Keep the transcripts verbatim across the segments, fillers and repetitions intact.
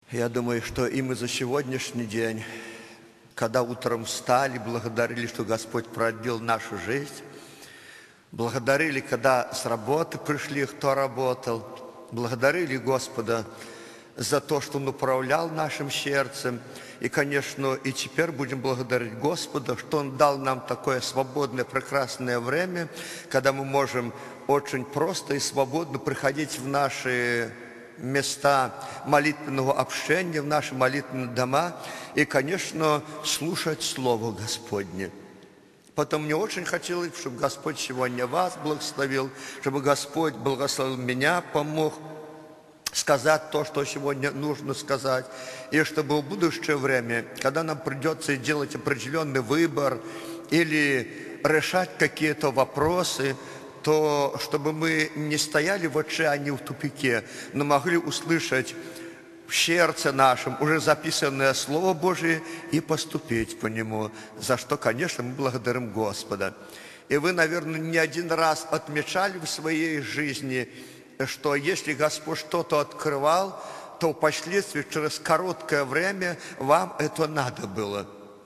Я думаю, что и мы за сегодняшний день, когда утром встали, благодарили, что Господь продлил нашу жизнь, благодарили, когда с работы пришли, кто работал, благодарили Господа за то, что Он управлял нашим сердцем. И, конечно, и теперь будем благодарить Господа, что Он дал нам такое свободное, прекрасное время, когда мы можем очень просто и свободно приходить в наши места молитвенного общения, в наши молитвенные дома и, конечно, слушать Слово Господне. Потом мне очень хотелось, чтобы Господь сегодня вас благословил, чтобы Господь благословил меня, помог сказать то, что сегодня нужно сказать, и чтобы в будущее время, когда нам придется делать определенный выбор или решать какие-то вопросы, то чтобы мы не стояли в отчаянии, в тупике, но могли услышать в сердце нашем уже записанное Слово Божие и поступить по нему, за что, конечно, мы благодарим Господа. И вы, наверное, не один раз отмечали в своей жизни, что если Господь что-то открывал, то впоследствии через короткое время вам это надо было.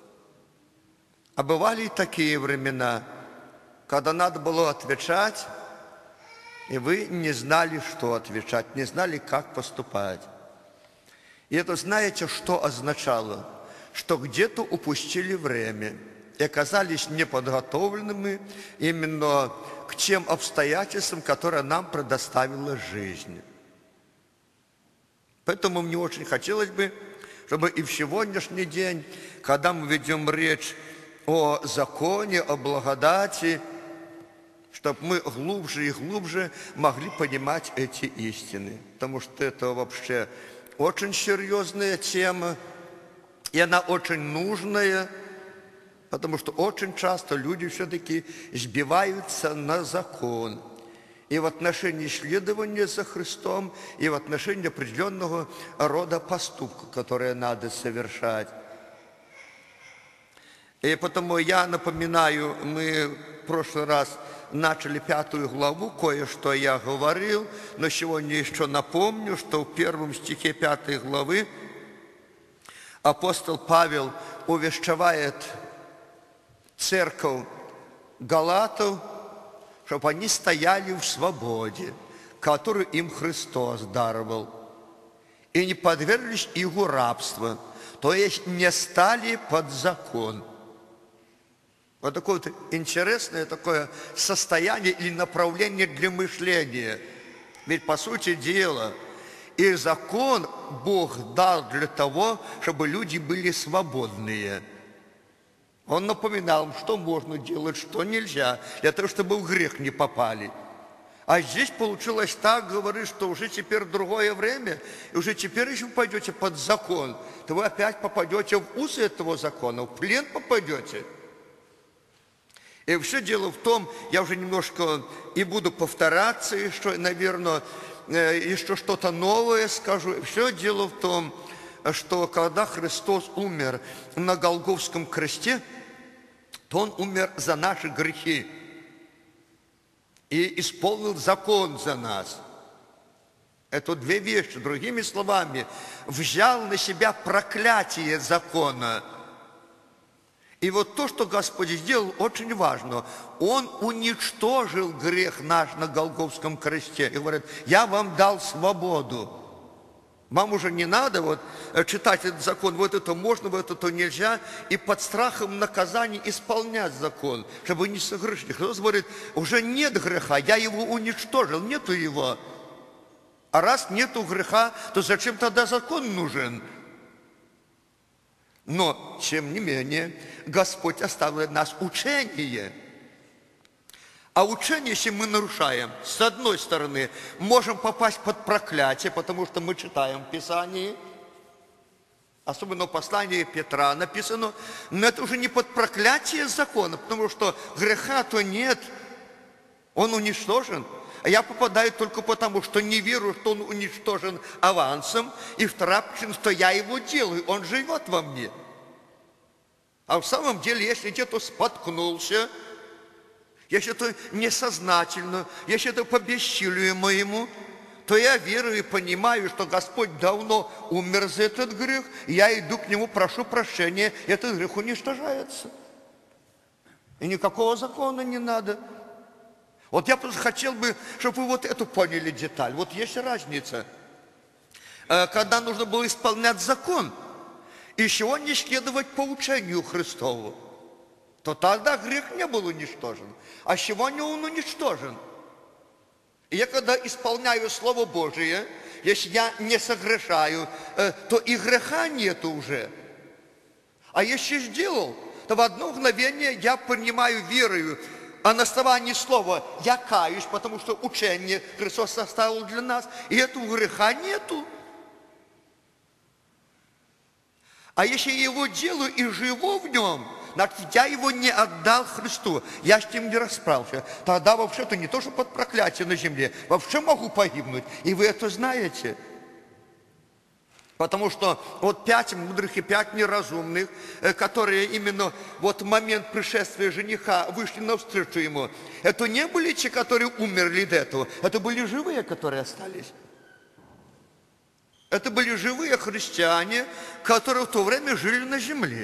А бывали и такие времена, когда надо было отвечать, и вы не знали, что отвечать, не знали, как поступать. И это знаете, что означало? Что где-то упустили время и оказались неподготовленными именно к тем обстоятельствам, которые нам предоставила жизнь. Поэтому мне очень хотелось бы, чтобы и в сегодняшний день, когда мы ведем речь о законе, о благодати, чтобы мы глубже и глубже могли понимать эти истины. Потому что это вообще очень серьезная тема, и она очень нужная, потому что очень часто люди все-таки сбиваются на закон. И в отношении следования за Христом, и в отношении определенного рода поступков, которые надо совершать. И потому я напоминаю, мы в прошлый раз начали пятую главу, кое-что я говорил, но сегодня еще напомню, что в первом стихе пятой главы апостол Павел увещевает церковь Галатов, чтобы они стояли в свободе, которую им Христос даровал, и не подверглись его рабству, то есть не стали под закон. Вот такое вот интересное такое состояние или направление для мышления. Ведь, по сути дела, и закон Бог дал для того, чтобы люди были свободные. Он напоминал им, что можно делать, что нельзя, для того, чтобы в грех не попали. А здесь получилось так, говорит, что уже теперь другое время, и уже теперь, если вы пойдете под закон, то вы опять попадете в узы этого закона, в плен попадете. И все дело в том, я уже немножко и буду повторяться, и что, наверное, еще что-то новое скажу. Все дело в том, что когда Христос умер на Голгофском кресте, то Он умер за наши грехи и исполнил закон за нас. Это две вещи. Другими словами, взял на себя проклятие закона. И вот то, что Господь сделал, очень важно. Он уничтожил грех наш на Голгофском кресте. И говорит, я вам дал свободу. Вам уже не надо вот читать этот закон, вот это можно, вот это нельзя, и под страхом наказания исполнять закон, чтобы не согрешить. Христос говорит, уже нет греха, я его уничтожил, нету его. А раз нету греха, то зачем тогда закон нужен? Но, тем не менее, Господь оставил нас учение. А учение, если мы нарушаем, с одной стороны, можем попасть под проклятие, потому что мы читаем в Писании, особенно в послании Петра написано, но это уже не под проклятие закона, потому что греха-то нет, он уничтожен. А я попадаю только потому, что не верю, что он уничтожен авансом, и вторая причина, что я его делаю, он живет во мне. А в самом деле, если где-то споткнулся, если это несознательно, если это по бессилию моему, то я верую и понимаю, что Господь давно умер за этот грех, и я иду к Нему, прошу прощения, и этот грех уничтожается. И никакого закона не надо. Вот я просто хотел бы, чтобы вы вот эту поняли деталь. Вот есть разница. Когда нужно было исполнять закон, и чего не следовать по учению Христову, то тогда грех не был уничтожен. А сегодня он уничтожен. И я когда исполняю Слово Божие, если я не согрешаю, то и греха нету уже. А если сделал, то в одно мгновение я принимаю верою, а на основании слова я каюсь, потому что учение Христос составил для нас, и этого греха нету. А если я его делаю и живу в нем, значит, я его не отдал Христу, я с ним не расправился. Тогда вообще-то не то, что под проклятие на земле, вообще могу погибнуть. И вы это знаете. Потому что вот пять мудрых и пять неразумных, которые именно вот в момент пришествия жениха вышли навстречу ему, это не были те, которые умерли до этого, это были живые, которые остались. Это были живые христиане, которые в то время жили на земле.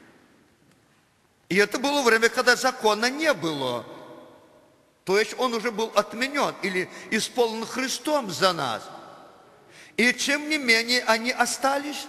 И это было время, когда закона не было. То есть он уже был отменен или исполнен Христом за нас. И тем не менее они остались.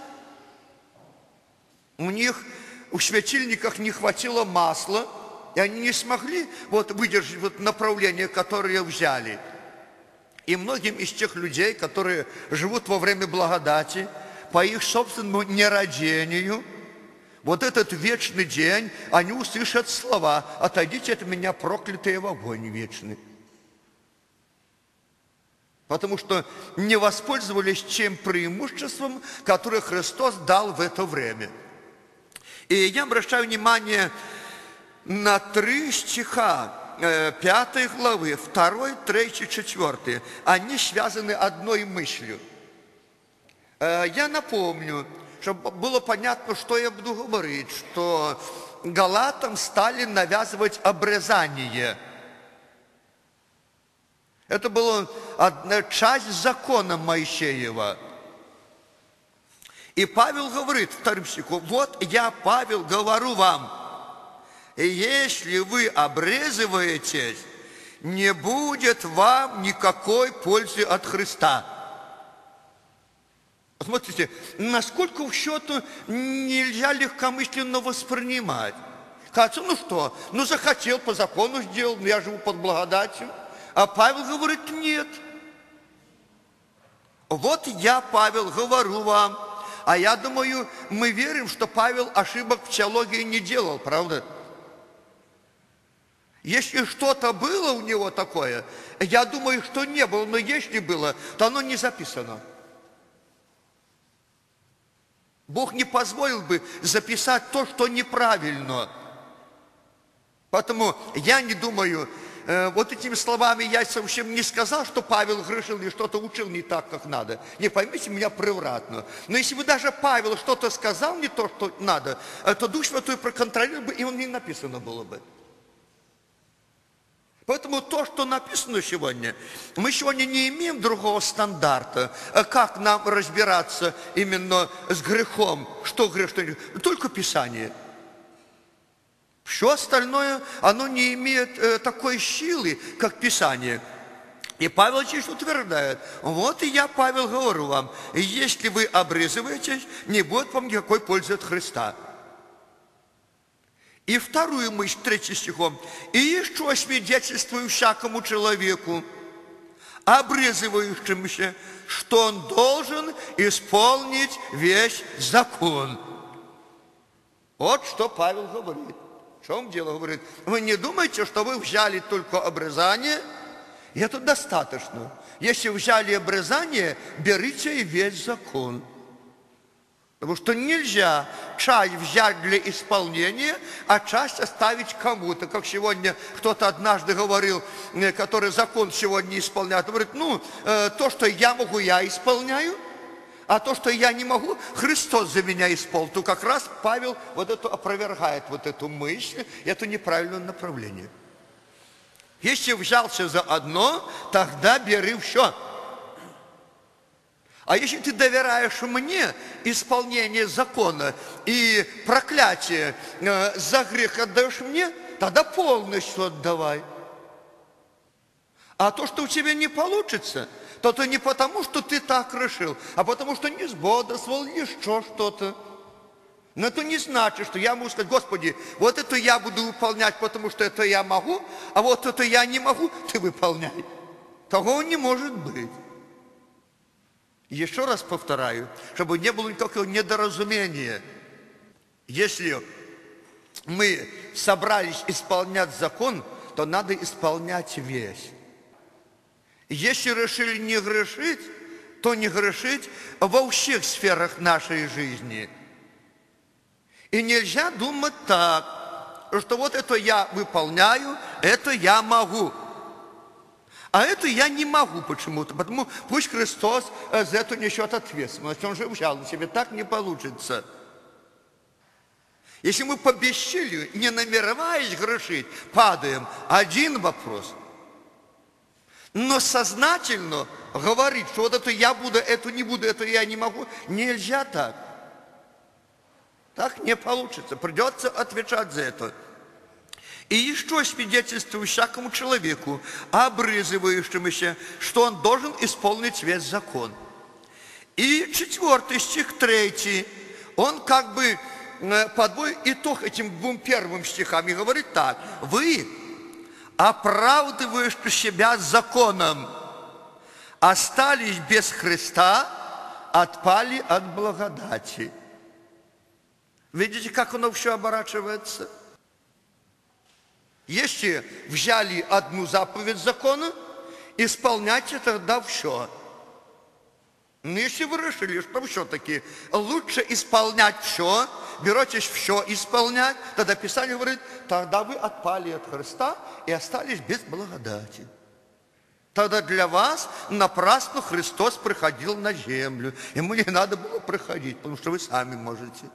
У них в светильниках не хватило масла, и они не смогли вот выдержать вот направление, которое взяли. И многим из тех людей, которые живут во время благодати, по их собственному нерадению, вот этот вечный день, они услышат слова: «Отойдите от меня, проклятые, в огонь вечный». Потому что не воспользовались тем преимуществом, которое Христос дал в это время. И я обращаю внимание на три стиха пятой главы, второй, третий, четвертый. Они связаны одной мыслью. Я напомню, чтобы было понятно, что я буду говорить, что галатам стали навязывать обрезание. Это была одна часть закона Моисеева. И Павел говорит, вторым стихом: «Вот я, Павел, говорю вам, если вы обрезываетесь, не будет вам никакой пользы от Христа». Смотрите, насколько в счету нельзя легкомысленно воспринимать. Кажется, ну что, ну захотел, по закону сделал, но я живу под благодатью. А Павел говорит: нет. Вот я, Павел, говорю вам. А я думаю, мы верим, что Павел ошибок в теологии не делал, правда? Если что-то было у него такое, я думаю, что не было, но если было, то оно не записано. Бог не позволил бы записать то, что неправильно. Поэтому я не думаю, э, вот этими словами я совсем не сказал, что Павел грешил или что-то учил не так, как надо. Не поймите меня превратно. Но если бы даже Павел что-то сказал не то, что надо, то Дух Святой проконтролировал бы, и он не написано было бы. Поэтому то, что написано сегодня, мы сегодня не имеем другого стандарта, как нам разбираться именно с грехом, что грех, что не грех, только Писание. Все остальное, оно не имеет э, такой силы, как Писание. И Павел здесь утверждает: вот и я, Павел, говорю вам, если вы обрезываетесь, не будет вам никакой пользы от Христа. И вторую мысль, третьим стихом: «И еще свидетельствую всякому человеку, обрезывающемуся, что он должен исполнить весь закон». Вот что Павел говорит. В чем дело? Говорит: вы не думайте, что вы взяли только обрезание, и это достаточно. Если взяли обрезание, берите и весь закон. Потому что нельзя часть взять для исполнения, а часть оставить кому-то. Как сегодня кто-то однажды говорил, который закон сегодня исполняет, говорит: ну, то, что я могу, я исполняю, а то, что я не могу, Христос за меня исполнил. То как раз Павел вот это опровергает, вот эту мысль, это неправильное направление. Если взялся за одно, тогда бери все. А если ты доверяешь мне исполнение закона и проклятие э, за грех отдаешь мне, тогда полностью отдавай. А то, что у тебя не получится, то это не потому, что ты так решил, а потому, что не сбодрствовал, еще что-то. Но это не значит, что я могу сказать: Господи, вот это я буду выполнять, потому что это я могу, а вот это я не могу, ты выполняй. Того не может быть. Еще раз повторяю, чтобы не было никакого недоразумения. Если мы собрались исполнять закон, то надо исполнять весь. Если решили не грешить, то не грешить во всех сферах нашей жизни. И нельзя думать так, что вот это я выполняю, это я могу. А это я не могу почему-то, потому пусть Христос за это несет ответственность. Он же взял на себя, так не получится. Если мы по бесчилию, не намереваясь грешить, падаем, один вопрос. Но сознательно говорить, что вот это я буду, это не буду, это я не могу, нельзя так. Так не получится, придется отвечать за это. И еще свидетельствую всякому человеку, обрызывающемуся, что он должен исполнить весь закон. И четвертый стих, третий, он как бы подводит итог этим двум первым стихам и говорит так: вы, оправдывающие себя законом, остались без Христа, отпали от благодати. Видите, как оно все оборачивается? Если взяли одну заповедь закона, исполняйте тогда все. Но если вы решили, что все-таки лучше исполнять все, беретесь все исполнять, тогда Писание говорит: тогда вы отпали от Христа и остались без благодати. Тогда для вас напрасно Христос приходил на землю. Ему не надо было приходить, потому что вы сами можете.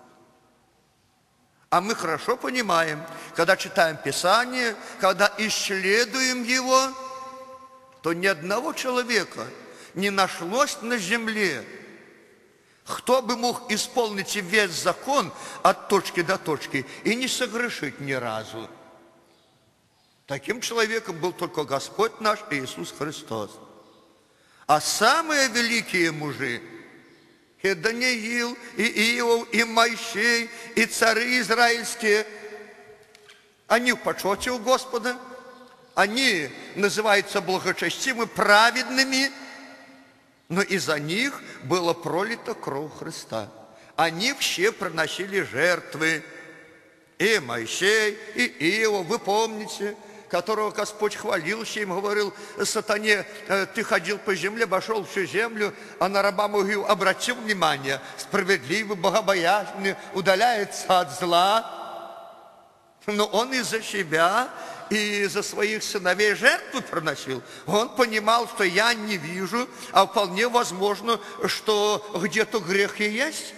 А мы хорошо понимаем, когда читаем Писание, когда исследуем его, то ни одного человека не нашлось на земле, кто бы мог исполнить весь закон от точки до точки и не согрешить ни разу. Таким человеком был только Господь наш Иисус Христос. А самые великие мужи, и Даниил, и Иов, и Моисей, и цари израильские, они в почете у Господа, они называются благочестивыми, праведными, но из-за них было пролито кровь Христа. Они все приносили жертвы. И Моисей, и Иов, вы помните, которого Господь хвалился, им говорил: сатане, ты ходил по земле, обошел всю землю, а на раба говорил: обратил внимание, справедливый, богобоязненный, удаляется от зла. Но он из-за себя и за своих сыновей жертвы приносил. Он понимал, что я не вижу, а вполне возможно, что где-то грех и есть.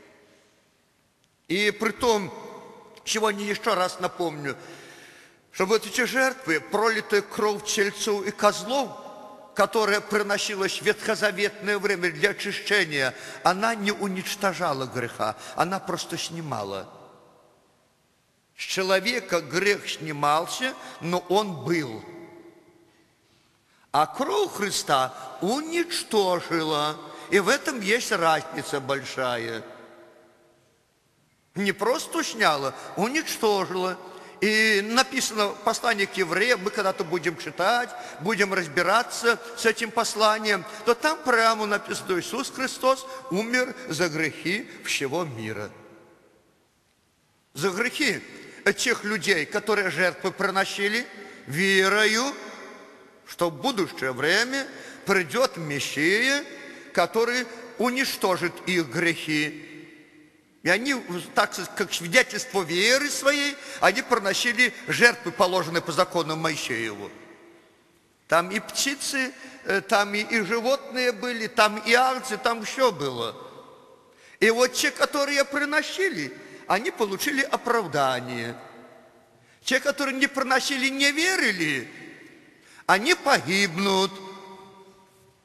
И при том, сегодня еще раз напомню, что вот эти жертвы, пролитая кровь тельцов и козлов, которая приносилась в ветхозаветное время для очищения, она не уничтожала греха, она просто снимала. С человека грех снимался, но он был. А кровь Христа уничтожила. И в этом есть разница большая. Не просто сняла, уничтожила. И написано в послании к евреям, мы когда-то будем читать, будем разбираться с этим посланием, то там прямо написано: Иисус Христос умер за грехи всего мира. За грехи тех людей, которые жертвы приносили, верою, что в будущее время придет Мессия, который уничтожит их грехи. И они, так сказать, как свидетельство веры своей, они приносили жертвы, положенные по закону Моисееву. Там и птицы, там и, и животные были, там и агнцы, там все было. И вот те, которые приносили, они получили оправдание. Те, которые не приносили, не верили, они погибнут.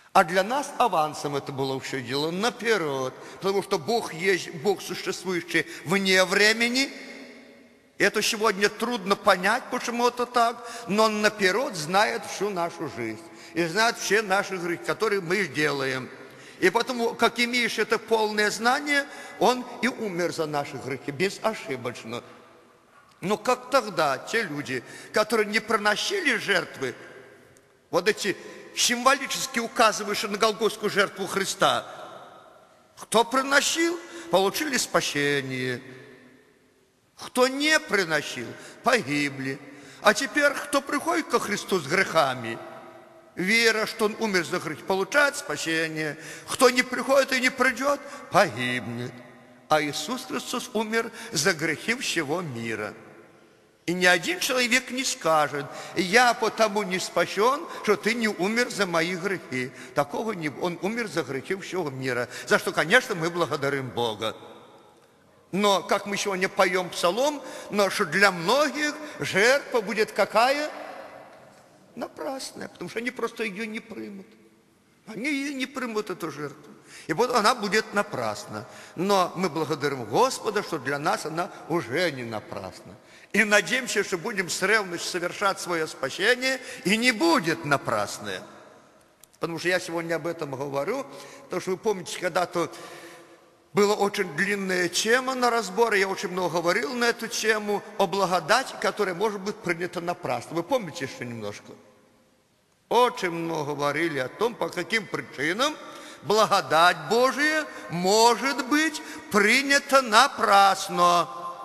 А для нас авансом это было все дело наперед. Потому что Бог есть Бог, существующий вне времени. Это сегодня трудно понять, почему это так, но Он наперед знает всю нашу жизнь. И знает все наши грехи, которые мы делаем. И потому, как имеешь это полное знание, Он и умер за наши грехи, безошибочно. Но как тогда те люди, которые не приносили жертвы, вот эти символически указывающие на Голгофскую жертву Христа, кто приносил, получили спасение. Кто не приносил, погибли. А теперь, кто приходит ко Христу с грехами, вера, что Он умер за грех, получает спасение. Кто не приходит и не придет, погибнет. А Иисус Христос умер за грехи всего мира. И ни один человек не скажет: я потому не спасен, что ты не умер за мои грехи. Такого не было. Он умер за грехи всего мира. За что, конечно, мы благодарим Бога. Но, как мы сегодня поем псалом, но что для многих жертва будет какая? Напрасная, потому что они просто ее не примут. Они ее не примут, эту жертву. И вот она будет напрасна. Но мы благодарим Господа, что для нас она уже не напрасна. И надеемся, что будем с ревностью совершать свое спасение, и не будет напрасное. Потому что я сегодня об этом говорю, потому что вы помните, когда-то была очень длинная тема на разбор, я очень много говорил на эту тему о благодати, которая может быть принята напрасно. Вы помните еще немножко? Очень много говорили о том, по каким причинам благодать Божия может быть принята напрасно.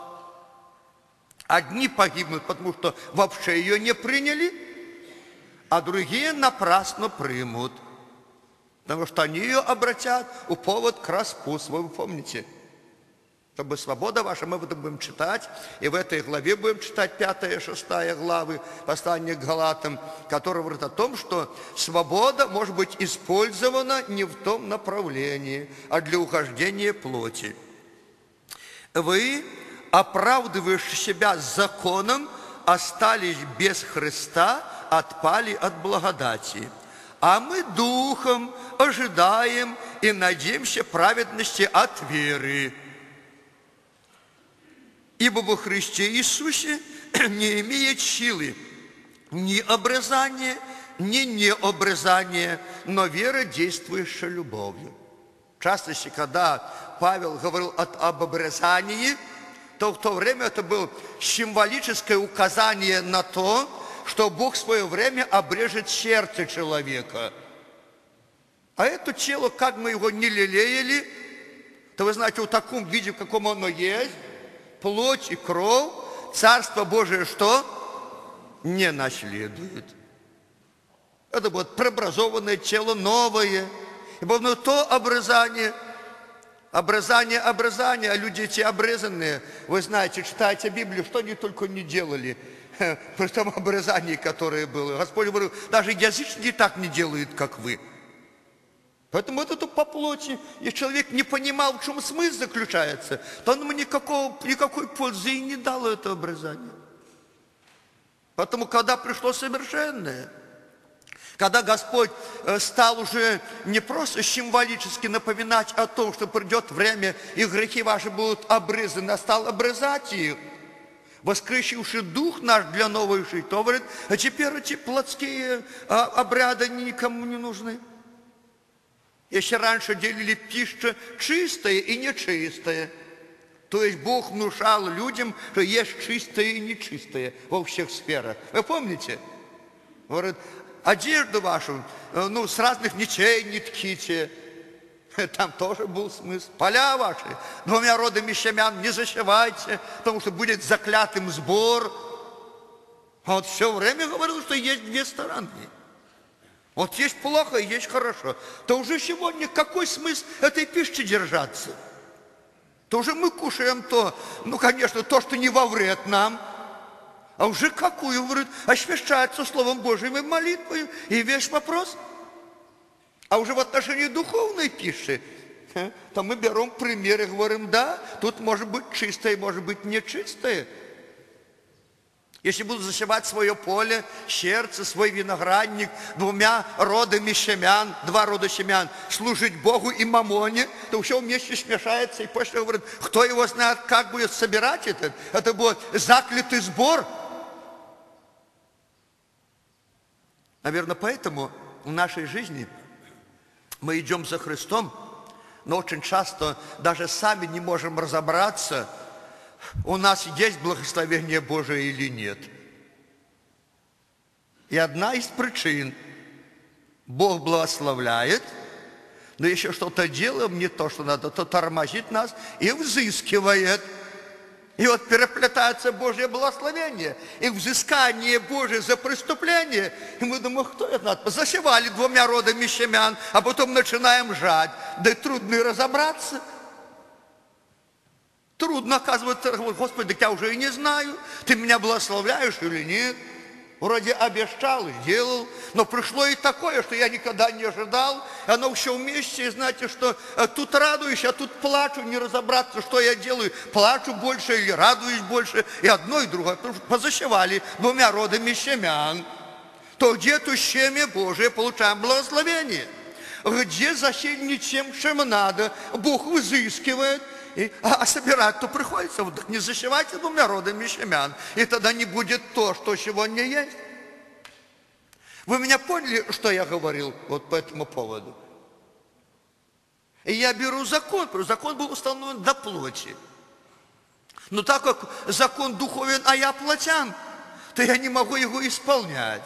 Одни погибнут, потому что вообще ее не приняли, а другие напрасно примут. Потому что они ее обратят у повод к распутству. Вы помните? Чтобы свобода ваша, мы это будем читать. И в этой главе будем читать пятая, шестая главы послания к Галатам, которая говорит о том, что свобода может быть использована не в том направлении, а для угождения плоти. Вы, оправдывающие себя законом, остались без Христа, отпали от благодати. А мы духом ожидаем и надеемся праведности от веры. Ибо во Христе Иисусе не имеет силы ни обрезания, ни необрезания, но вера, действующая любовью. В частности, когда Павел говорил об обрезании, то в то время это было символическое указание на то, что Бог в свое время обрежет сердце человека. А это тело, как мы его не лелеяли, то вы знаете, в таком виде, в каком оно есть, плоть и кровь, Царство Божие что? Не наследует. Это будет преобразованное тело новое. И было то обрезание, обрезание, обрезание, а люди эти обрезанные, вы знаете, читаете Библию, что они только не делали при том обрезании, которое было. Господь говорил, даже язычники так не делают, как вы. Поэтому это по плоти. Если человек не понимал, в чем смысл заключается, то он ему никакого, никакой пользы и не дало это обрезание. Поэтому, когда пришло совершенное, когда Господь стал уже не просто символически напоминать о том, что придет время, и грехи ваши будут обрезаны, а стал обрезать их, воскресивший Дух наш для новой жизни, то говорит, а теперь эти плотские обряды никому не нужны. Если раньше делили пищу чистое и нечистое, то есть Бог внушал людям, что есть чистое и нечистое во всех сферах. Вы помните? Говорит, одежду вашу, ну, с разных нитей не тките. Там тоже был смысл. Поля ваши двумя родами семян не зашивайте, потому что будет заклятым сбор. А вот все время говорил, что есть две стороны. Вот есть плохо, есть хорошо. То уже сегодня какой смысл этой пищи держаться? То уже мы кушаем то, ну, конечно, то, что не во вред нам, а уже какую, говорит, освящается Словом Божьим и молитвой, и весь вопрос. А уже в отношении духовной пищи, то мы берем пример и говорим, да, тут может быть чистое, может быть нечистое. Если буду засевать свое поле, сердце, свой виноградник двумя родами семян, два рода семян, служить Богу и мамоне, то все вместе смешается. И после говорит, кто его знает, как будет собирать это, это будет заклятый сбор. Наверное, поэтому в нашей жизни мы идем за Христом, но очень часто даже сами не можем разобраться, у нас есть благословение Божие или нет. И одна из причин – Бог благословляет, но еще что-то делаем не то, что надо, то тормозит нас и взыскивает. И вот переплетается Божье благословение и взыскание Божие за преступление. И мы думаем, кто это надо? Засевали двумя родами семян, а потом начинаем жать. Да и трудно и разобраться. Трудно, оказывается, Господи, так я уже и не знаю, ты меня благословляешь или нет. Вроде обещал и сделал, но пришло и такое, что я никогда не ожидал. Оно все вместе, и знаете, что тут радуюсь, а тут плачу, не разобраться, что я делаю. Плачу больше или радуюсь больше, и одно, и другое. Потому что позасевали двумя родами семян. То где-то семя Божие получаем благословение. Где засеять ничем, чем надо, Бог взыскивает. И, а, а собирать-то приходится, вот, не засевайте двумя родами семян, и тогда не будет то, что сегодня есть. Вы меня поняли, что я говорил вот по этому поводу? И я беру закон, потому что закон был установлен до плоти. Но так как закон духовен, а я плотян, то я не могу его исполнять.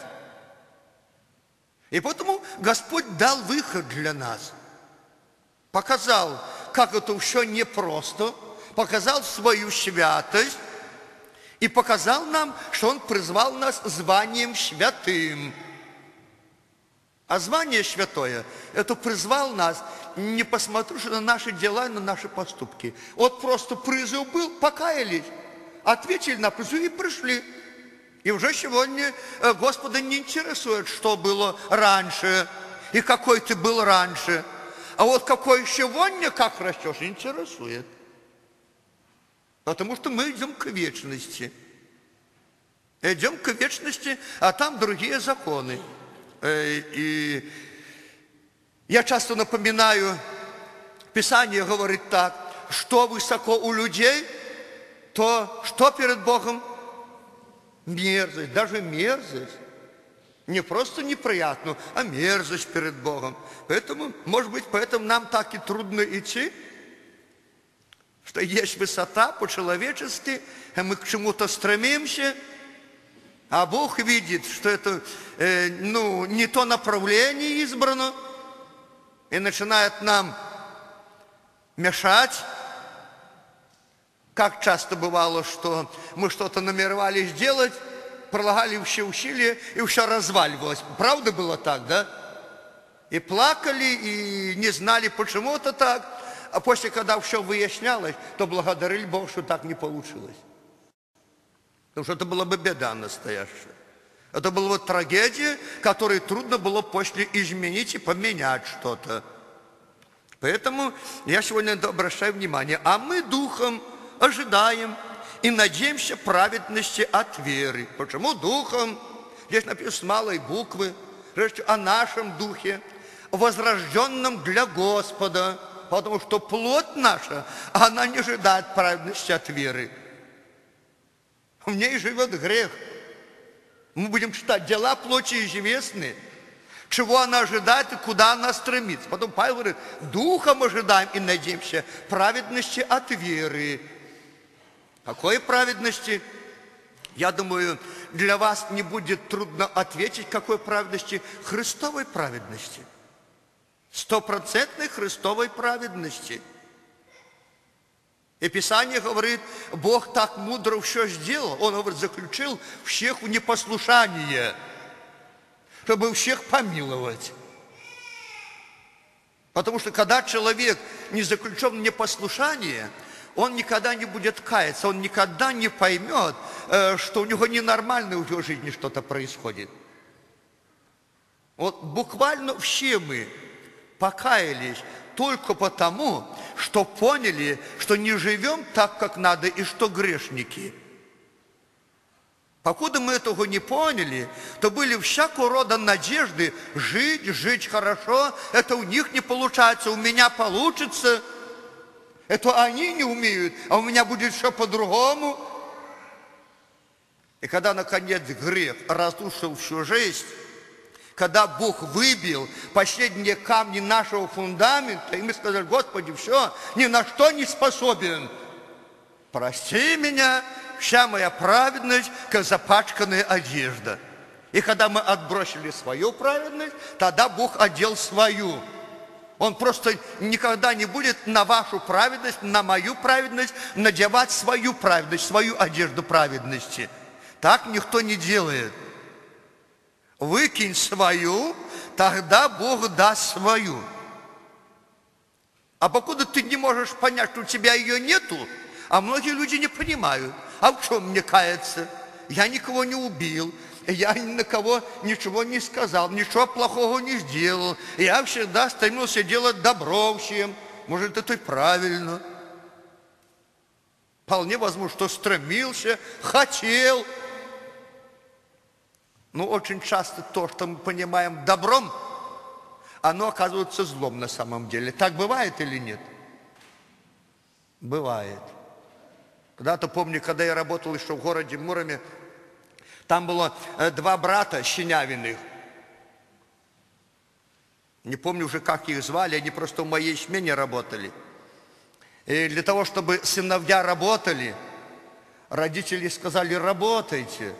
И поэтому Господь дал выход для нас. Показал, как это все непросто, показал свою святость и показал нам, что Он призвал нас званием святым. А звание святое, это призвал нас, не посмотришь на наши дела, на наши поступки. Вот просто призыв был, покаялись, ответили на призыв и пришли. И уже сегодня Господа не интересует, что было раньше и какой ты был раньше. А вот какой сегодня, как растешь, интересует. Потому что мы идем к вечности. Идем к вечности, а там другие законы. И я часто напоминаю, Писание говорит так, что высоко у людей, то что перед Богом? Мерзость, даже мерзость. Не просто неприятно, а мерзость перед Богом. Поэтому, может быть, поэтому нам так и трудно идти, что есть высота по-человечески, и мы к чему-то стремимся, а Бог видит, что это э, ну, не то направление избрано, и начинает нам мешать. Как часто бывало, что мы что-то намеревались делать, прилагали все усилия, и все разваливалось. Правда было так, да? И плакали, и не знали, почему это так. А после, когда все выяснялось, то благодарили Бога, что так не получилось. Потому что это была бы беда настоящая. Это была бы трагедия, которую трудно было после изменить и поменять что-то. Поэтому я сегодня обращаю внимание. А мы духом ожидаем и надеемся праведности от веры. Почему духом? Здесь написано с малой буквы, о нашем духе, возрожденном для Господа, потому что плоть наша, она не ожидает праведности от веры. В ней живет грех. Мы будем читать, дела плоти известны, чего она ожидает и куда она стремится. Потом Павел говорит, духом ожидаем и надеемся праведности от веры. Какой праведности? Я думаю, для вас не будет трудно ответить, какой праведности? Христовой праведности. Стопроцентной Христовой праведности. И Писание говорит, Бог так мудро все сделал. Он, говорит, заключил всех в непослушание, чтобы всех помиловать. Потому что когда человек не заключен в непослушание, он никогда не будет каяться, он никогда не поймет, что у него ненормально в его жизни что-то происходит. Вот буквально все мы покаялись только потому, что поняли, что не живем так, как надо, и что грешники. Покуда мы этого не поняли, то были всякого рода надежды жить, жить хорошо. Это у них не получается, у меня получится. Это они не умеют, а у меня будет все по-другому. И когда, наконец, грех разрушил всю жизнь, когда Бог выбил последние камни нашего фундамента, и мы сказали: Господи, все, ни на что не способен. Прости меня, вся моя праведность, как запачканная одежда. И когда мы отбросили свою праведность, тогда Бог одел свою. Он просто никогда не будет на вашу праведность, на мою праведность надевать свою праведность, свою одежду праведности. Так никто не делает. Выкинь свою, тогда Бог даст свою. А покуда ты не можешь понять, что у тебя ее нету, а многие люди не понимают, а в чем мне каяться? Я никого не убил, я ни на кого ничего не сказал, ничего плохого не сделал. Я всегда стремился делать добро всем. Может, это и правильно. Вполне возможно, что стремился, хотел. Но очень часто то, что мы понимаем добром, оно оказывается злом на самом деле. Так бывает или нет? Бывает. Когда-то помню, когда я работал еще в городе Муроме, там было два брата Щенявиных. Не помню уже, как их звали, они просто в моей смене работали. И для того, чтобы сыновья работали, родители сказали: работайте.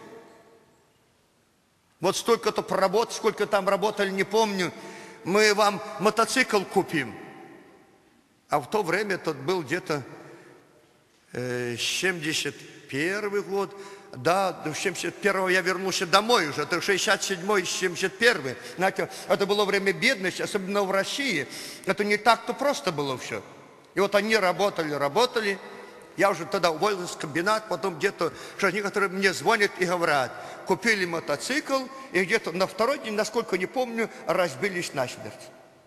Вот столько-то проработать, сколько там работали, не помню, мы вам мотоцикл купим. А в то время тот был где-то э, семьдесят первый год. Да, в семьдесят первого я вернулся домой уже, это шестьдесят седьмой, семьдесят первый. Знаете, это было время бедности, особенно в России. Это не так-то просто было все. И вот они работали, работали. Я уже тогда уволился в комбинат, потом где-то, что некоторые мне звонят и говорят: купили мотоцикл, и где-то на второй день, насколько не помню, разбились насмерть.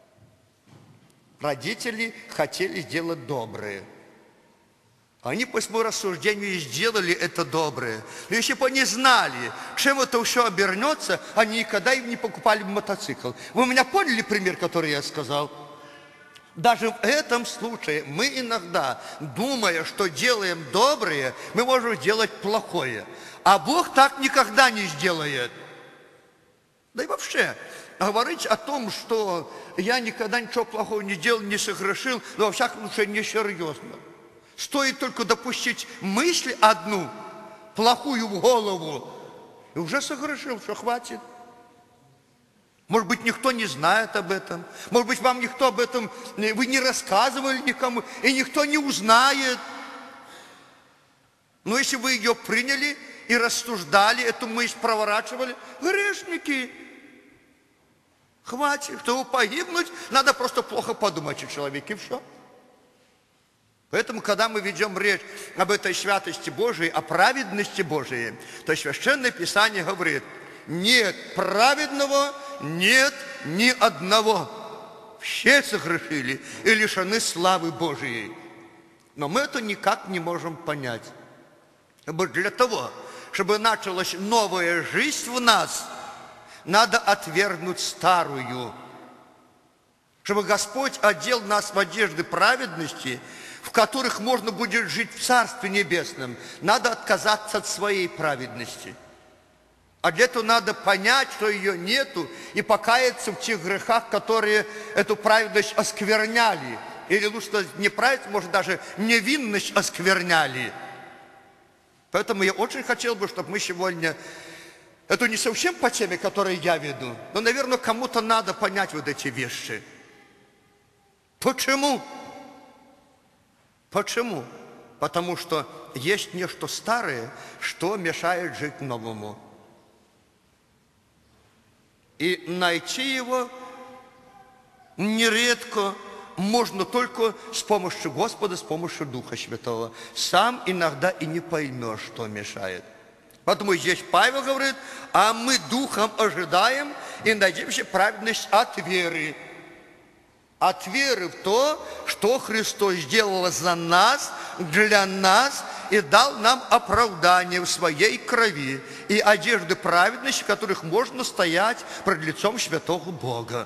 Родители хотели сделать доброе. Они по своему рассуждению сделали это доброе. Но если бы они знали, чем это все обернется, они никогда им не покупали бы мотоцикл. Вы меня поняли пример, который я сказал? Даже в этом случае мы иногда, думая, что делаем доброе, мы можем делать плохое. А Бог так никогда не сделает. Да и вообще, говорить о том, что я никогда ничего плохого не делал, не согрешил, но во всяком случае несерьезно. Стоит только допустить мысль одну, плохую в голову, и уже согрешил, все, хватит. Может быть, никто не знает об этом. Может быть, вам никто об этом, вы не рассказывали никому, и никто не узнает. Но если вы ее приняли и рассуждали, эту мысль проворачивали, грешники, хватит. Чтобы погибнуть, надо просто плохо подумать о человеке, и все. Поэтому, когда мы ведем речь об этой святости Божией, о праведности Божией, то Священное Писание говорит: нет праведного, нет ни одного. Все согрешили и лишены славы Божией. Но мы это никак не можем понять. Для того, чтобы началась новая жизнь в нас, надо отвергнуть старую. Чтобы Господь одел нас в одежды праведности, в которых можно будет жить в Царстве Небесном, надо отказаться от своей праведности. А для этого надо понять, что ее нету, и покаяться в тех грехах, которые эту праведность оскверняли. Или лучше сказать, не праведность, может даже невинность оскверняли. Поэтому я очень хотел бы, чтобы мы сегодня, это не совсем по теме, которую я веду, но, наверное, кому-то надо понять вот эти вещи. Почему? Почему? Потому что есть нечто старое, что мешает жить новому. И найти его нередко можно только с помощью Господа, с помощью Духа Святого. Сам иногда и не поймешь, что мешает. Поэтому здесь Павел говорит: а мы духом ожидаем и надеемся праведность от веры. От веры в то, что Христос сделал за нас, для нас, и дал нам оправдание в своей крови и одежды праведности, в которых можно стоять пред лицом святого Бога.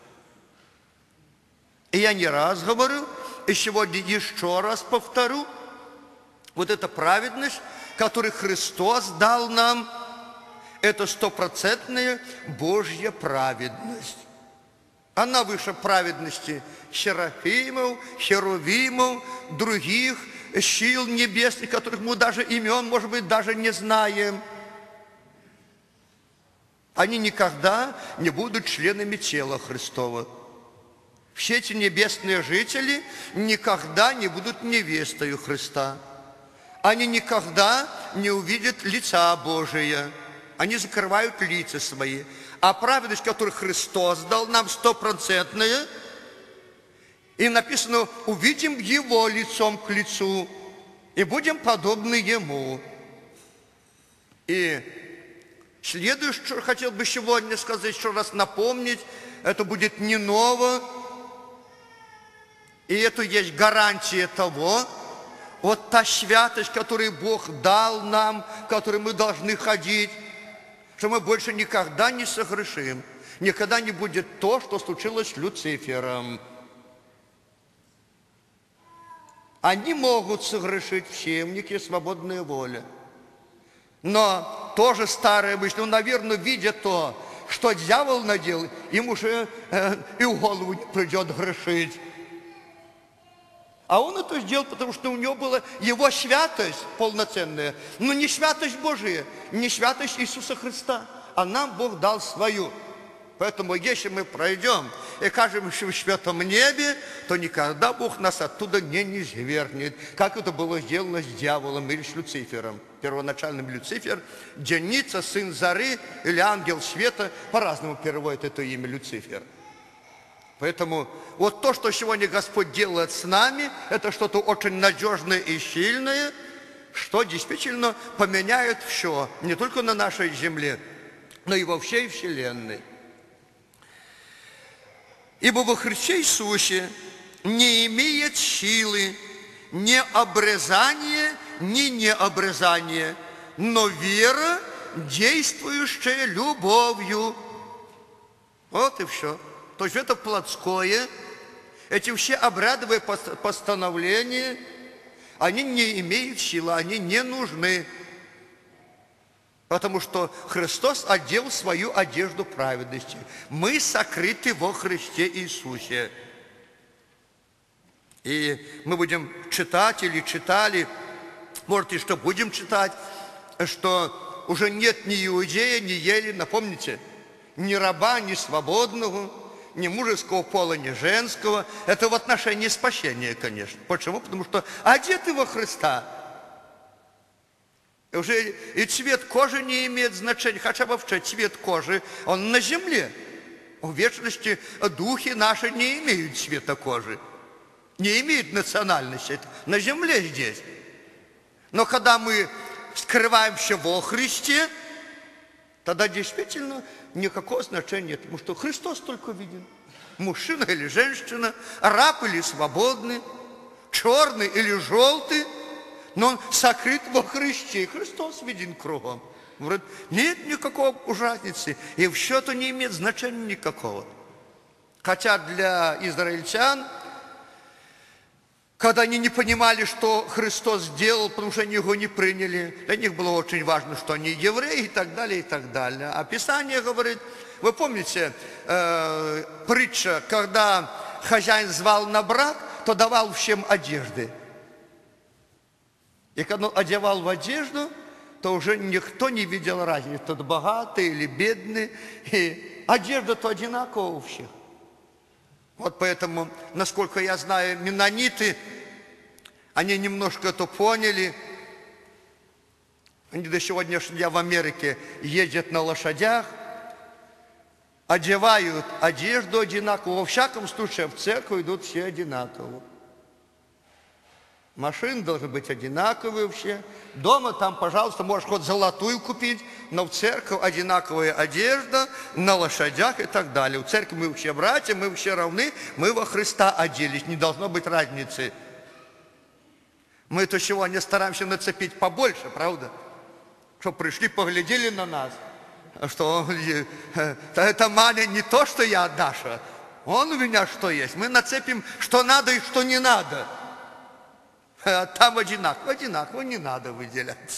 И я не раз говорю, и сегодня еще раз повторю, вот эта праведность, которую Христос дал нам, это стопроцентная Божья праведность. Она выше праведности серафимов, херувимов, других сил небесных, которых мы даже имен, может быть, даже не знаем. Они никогда не будут членами тела Христова. Все эти небесные жители никогда не будут невестою Христа. Они никогда не увидят лица Божия. Они закрывают лица свои. А праведность, которую Христос дал нам, стопроцентная, и написано, увидим Его лицом к лицу, и будем подобны Ему. И следующее, что хотел бы сегодня сказать, еще раз напомнить, это будет не ново, и это есть гарантия того, вот та святость, которую Бог дал нам, в которой мы должны ходить, что мы больше никогда не согрешим, никогда не будет то, что случилось с Люцифером. Они могут согрешить все, у них есть свободная воля. Но тоже старая мысль, ну, наверное, видя то, что дьявол наделал, им уже э, и в голову не придет грешить. А он это сделал, потому что у него была его святость полноценная, но не святость Божия, не святость Иисуса Христа, а нам Бог дал свою. Поэтому если мы пройдем и окажемся в святом небе, то никогда Бог нас оттуда не низвергнет, как это было сделано с дьяволом или с Люцифером. Первоначальным Люцифер, Деница, сын Зары или ангел света, по-разному переводит это имя Люцифер. Поэтому вот то, что сегодня Господь делает с нами, это что-то очень надежное и сильное, что действительно поменяет все, не только на нашей земле, но и во всей вселенной. Ибо во Христе Иисусе не имеет силы ни обрезание, ни необрезание, но вера, действующая любовью. Вот и все. То есть это плотское, эти все обрядовые постановления, они не имеют силы, они не нужны. Потому что Христос одел свою одежду праведности. Мы сокрыты во Христе Иисусе. И мы будем читать или читали, может, и что будем читать, что уже нет ни иудея, ни еллина, помните, ни раба, ни свободного, ни мужеского пола, ни женского. Это в отношении спасения, конечно. Почему? Потому что одеты во Христа. И уже и цвет кожи не имеет значения, хотя вообще цвет кожи, он на земле. В вечности духи наши не имеют цвета кожи, не имеют национальности. Это на земле здесь. Но когда мы скрываемся во Христе, тогда действительно никакого значения нет, потому что Христос только виден. Мужчина или женщина, раб или свободный, черный или желтый, но он сокрыт во Христе. Христос виден кругом. Говорит, нет никакой разницы, и все это не имеет значения никакого. Хотя для израильтян, когда они не понимали, что Христос сделал, потому что они его не приняли, для них было очень важно, что они евреи и так далее, и так далее. А Писание говорит, вы помните э, притча, когда хозяин звал на брак, то давал всем одежды. И когда он одевал в одежду, то уже никто не видел разницы, тот богатый или бедный. И одежда-то одинакова у всех. Вот поэтому, насколько я знаю, меннониты, они немножко это поняли. Они до сегодняшнего дня в Америке ездят на лошадях, одевают одежду одинаково. Во всяком случае, в церковь идут все одинаково. Машины должны быть одинаковые все. Дома там, пожалуйста, можешь хоть золотую купить, но в церковь одинаковая одежда, на лошадях и так далее. В церкви мы все братья, мы все равны, мы во Христа оделись, не должно быть разницы. Мы-то сегодня стараемся нацепить побольше, правда? Чтобы пришли, поглядели на нас. Что это Маня не то, что я, Даша. Он у меня что есть. Мы нацепим, что надо и что не надо. А там одинаково, одинаково, не надо выделяться.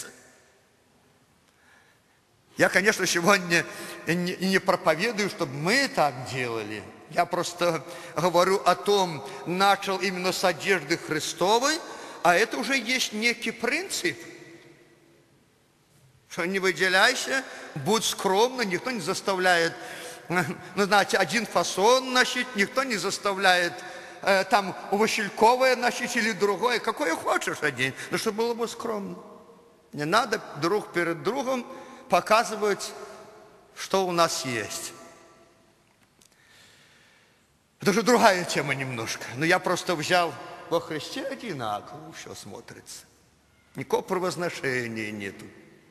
Я, конечно, сегодня не проповедую, чтобы мы так делали. Я просто говорю о том, начал именно с одежды Христовой, а это уже есть некий принцип. Что не выделяйся, будь скромным, никто не заставляет, ну, знаете, один фасон носить, никто не заставляет э, там васильковое носить или другое, какое хочешь одень, но чтобы было бы скромно. Не надо друг перед другом показывать, что у нас есть. Это же другая тема немножко. Но я просто взял во Христе одинаково, все смотрится. Никакого превозношения нету.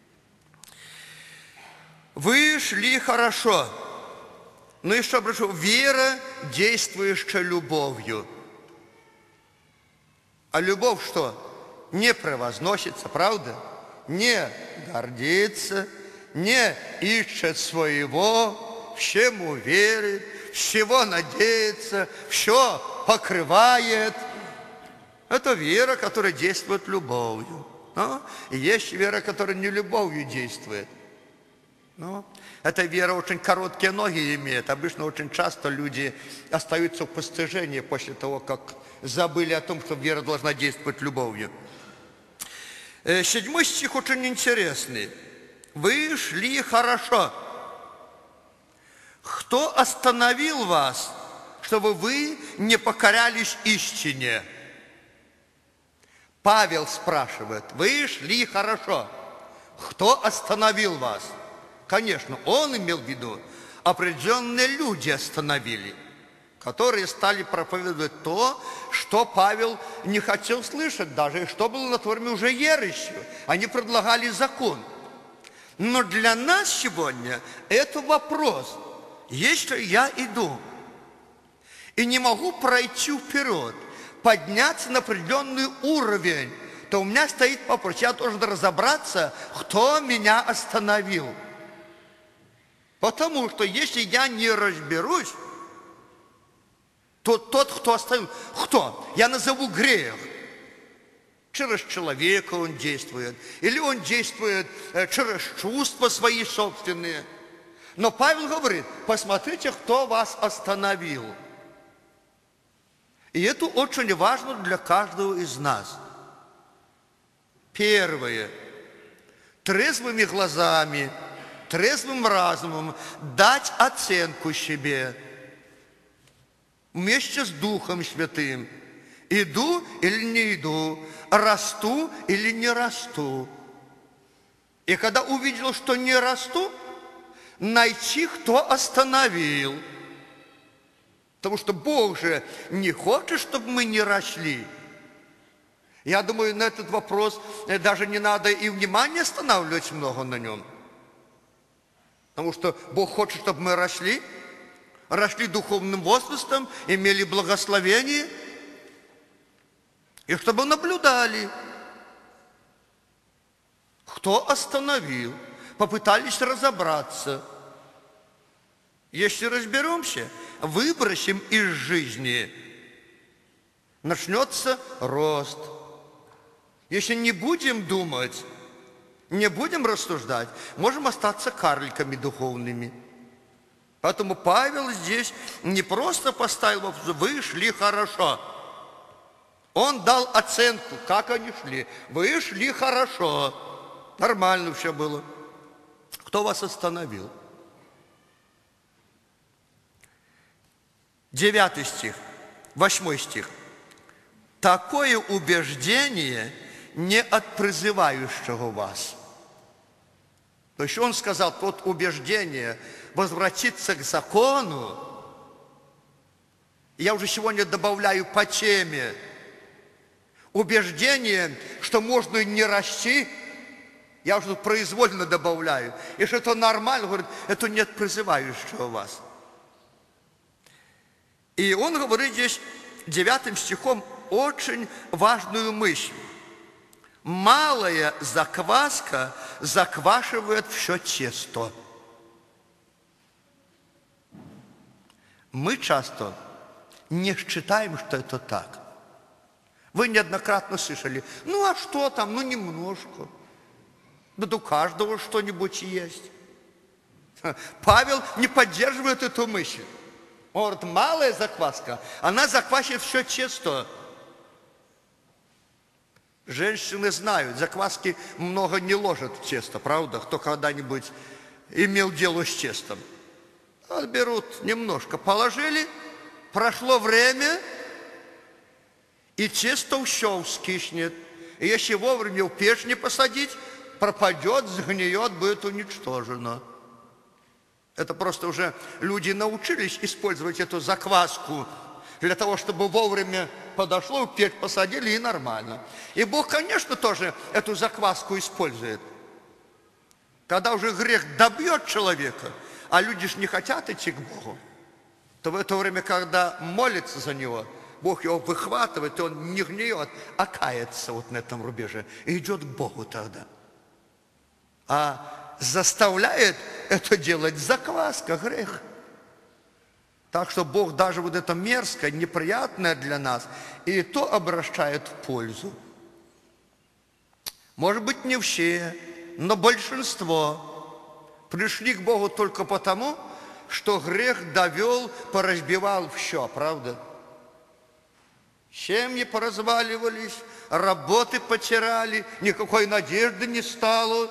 Вы шли хорошо. Ну и что, прошу, вера, действующая любовью. А любовь что? Не превозносится, правда? Не гордится, не ищет своего, всему верит, всего надеется, все покрывает. Это вера, которая действует любовью. Но есть вера, которая не любовью действует. Но эта вера очень короткие ноги имеет. Обычно очень часто люди остаются в постыжении после того, как забыли о том, что вера должна действовать любовью. Седьмой стих очень интересный. Вы шли хорошо. Кто остановил вас, чтобы вы не покорялись истине? Павел спрашивает, вы шли хорошо. Кто остановил вас? Конечно, он имел в виду, определенные люди остановили, которые стали проповедовать то, что Павел не хотел слышать даже, и что было на форме уже ересью. Они предлагали закон. Но для нас сегодня это вопрос. Если я иду и не могу пройти вперед, подняться на определенный уровень, то у меня стоит вопрос. Я должен разобраться, кто меня остановил. Потому что если я не разберусь, то тот, кто остановил, кто? Я назову грех. Через человека он действует. Или он действует через чувства свои собственные. Но Павел говорит, посмотрите, кто вас остановил. И это очень важно для каждого из нас. Первое. Трезвыми глазами, трезвым разумом дать оценку себе вместе с Духом Святым. Иду или не иду, расту или не расту. И когда увидел, что не расту, найти, кто остановил. Потому что Бог же не хочет, чтобы мы не росли. Я думаю, на этот вопрос даже не надо и внимание останавливать много на нем. Потому что Бог хочет, чтобы мы росли, росли духовным возрастом, имели благословение, и чтобы наблюдали, кто остановил, попытались разобраться. Если разберемся, выбросим из жизни, начнется рост. Если не будем думать, не будем рассуждать, можем остаться карликами духовными. Поэтому Павел здесь не просто поставил вопрос, вы шли хорошо. Он дал оценку, как они шли. Вы шли хорошо. Нормально все было. Кто вас остановил? Девятый стих, восьмой стих. Такое убеждение не от призывающего вас. То есть он сказал, вот убеждение возвратиться к закону. Я уже сегодня добавляю по теме. Убеждение, что можно не расти, я уже произвольно добавляю. И что это нормально, говорит, это нет призывающего вас. И он говорит здесь девятым стихом очень важную мысль. Малая закваска заквашивает все тесто. Мы часто не считаем, что это так. Вы неоднократно слышали: ну а что там, ну немножко. Да у каждого что-нибудь есть. Павел не поддерживает эту мысль. Он говорит, малая закваска, она заквасит все тесто. Женщины знают, закваски много не ложат в тесто, правда? Кто когда-нибудь имел дело с тестом. Вот берут немножко, положили, прошло время, и тесто все скиснет. И если вовремя в печь не посадить, пропадет, сгниет, будет уничтожено. Это просто уже люди научились использовать эту закваску для того, чтобы вовремя подошло, в печь посадили, и нормально. И Бог, конечно, тоже эту закваску использует. Когда уже грех добьет человека, а люди же не хотят идти к Богу, то в это время, когда молится за него, Бог его выхватывает, и он не гниет, а кается вот на этом рубеже и идет к Богу тогда. А заставляет это делать закваска, грех. Так что Бог даже вот это мерзкое, неприятное для нас, и то обращает в пользу. Может быть, не все, но большинство пришли к Богу только потому, что грех довел, поразбивал все, правда? Семьи поразваливались, работы потеряли, никакой надежды не стало.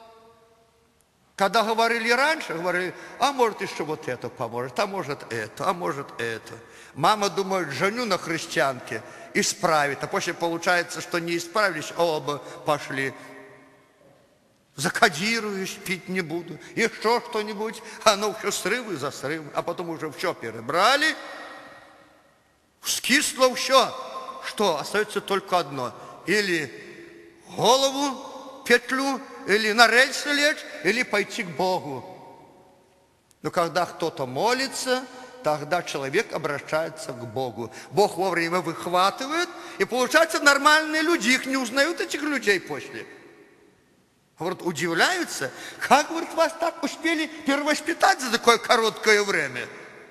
Когда говорили раньше, говорили, а может еще вот это поможет, а может это, а может это. Мама думает, женю на христианке исправит, а после получается, что не исправились, оба пошли. Закодируешь, пить не буду, еще что-нибудь, а ну все срывы за срывы, а потом уже все перебрали, скисло все. Что? Остается только одно. Или голову, петлю, или на рельсы лечь, или пойти к Богу. Но когда кто-то молится, тогда человек обращается к Богу. Бог вовремя выхватывает, и получается, нормальные люди, их не узнают, этих людей после. Говорят, удивляются, как, говорит, вас так успели перевоспитать за такое короткое время.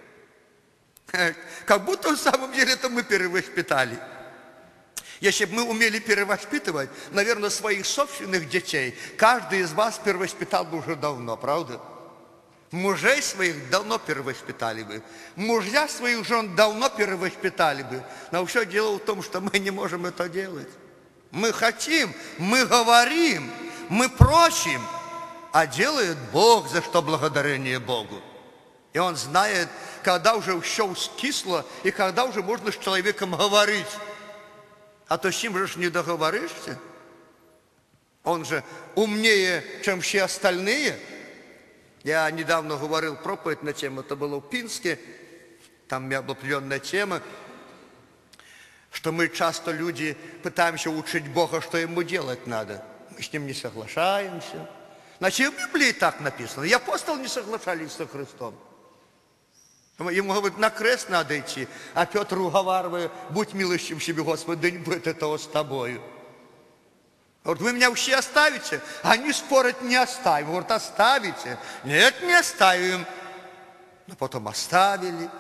Как будто в самом деле это мы перевоспитали. Если бы мы умели перевоспитывать, наверное, своих собственных детей, каждый из вас перевоспитал бы уже давно, правда? Мужей своих давно перевоспитали бы. Мужья своих жен давно перевоспитали бы. Но все дело в том, что мы не можем это делать. Мы хотим, мы говорим, мы просим, а делает Бог, за что благодарение Богу. И Он знает, когда уже все скисло, и когда уже можно с человеком говорить. А то с ним же не договоришься. Он же умнее, чем все остальные. Я недавно говорил проповедь на тему, это было в Пинске, там у меня была определенная тема, что мы часто, люди, пытаемся учить Бога, что Ему делать надо. Мы с Ним не соглашаемся. Значит, в Библии так написано. И апостолы не соглашались со Христом. Ему говорят, на крест надо идти, а Петр уговаривает, будь милостив себе, Господи, да не будет этого с тобою. Говорит, вы меня вообще оставите? Они спорят, не оставим. Говорят, оставите? Нет, не оставим. Но потом оставили.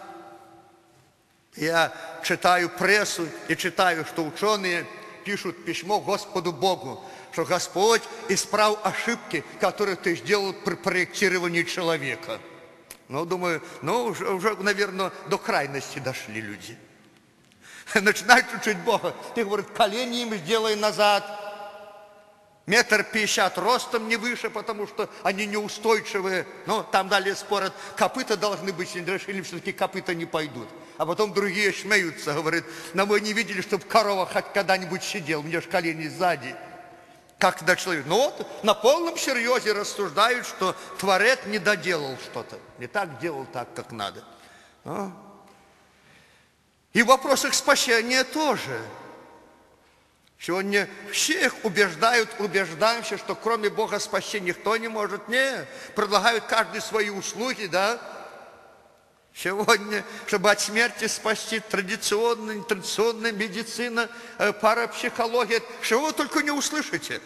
Я читаю прессу и читаю, что ученые пишут письмо Господу Богу, что Господь исправил ошибки, которые ты сделал при проектировании человека. Ну, думаю, ну, уже, уже, наверное, до крайности дошли люди. Начинают учить Бога. Ты, говорит, колени им сделай назад. Метр пятьдесят ростом не выше, потому что они неустойчивые. Ну, там далее спорят, копыта должны быть, решили, все-таки копыта не пойдут. А потом другие смеются, говорят, но мы не видели, чтобы корова хоть когда-нибудь сидела, у меня же колени сзади. Как тогда человек? Ну вот, на полном серьезе рассуждают, что Творец не доделал что-то. Не так делал, так, как надо. А? И в вопросах спасения тоже. Сегодня всех убеждают, убеждаемся, что кроме Бога спасения никто не может. Нет, предлагают каждый свои услуги, да. Сегодня, чтобы от смерти спасти, традиционная, нетрадиционная медицина, парапсихология, чего вы только не услышите.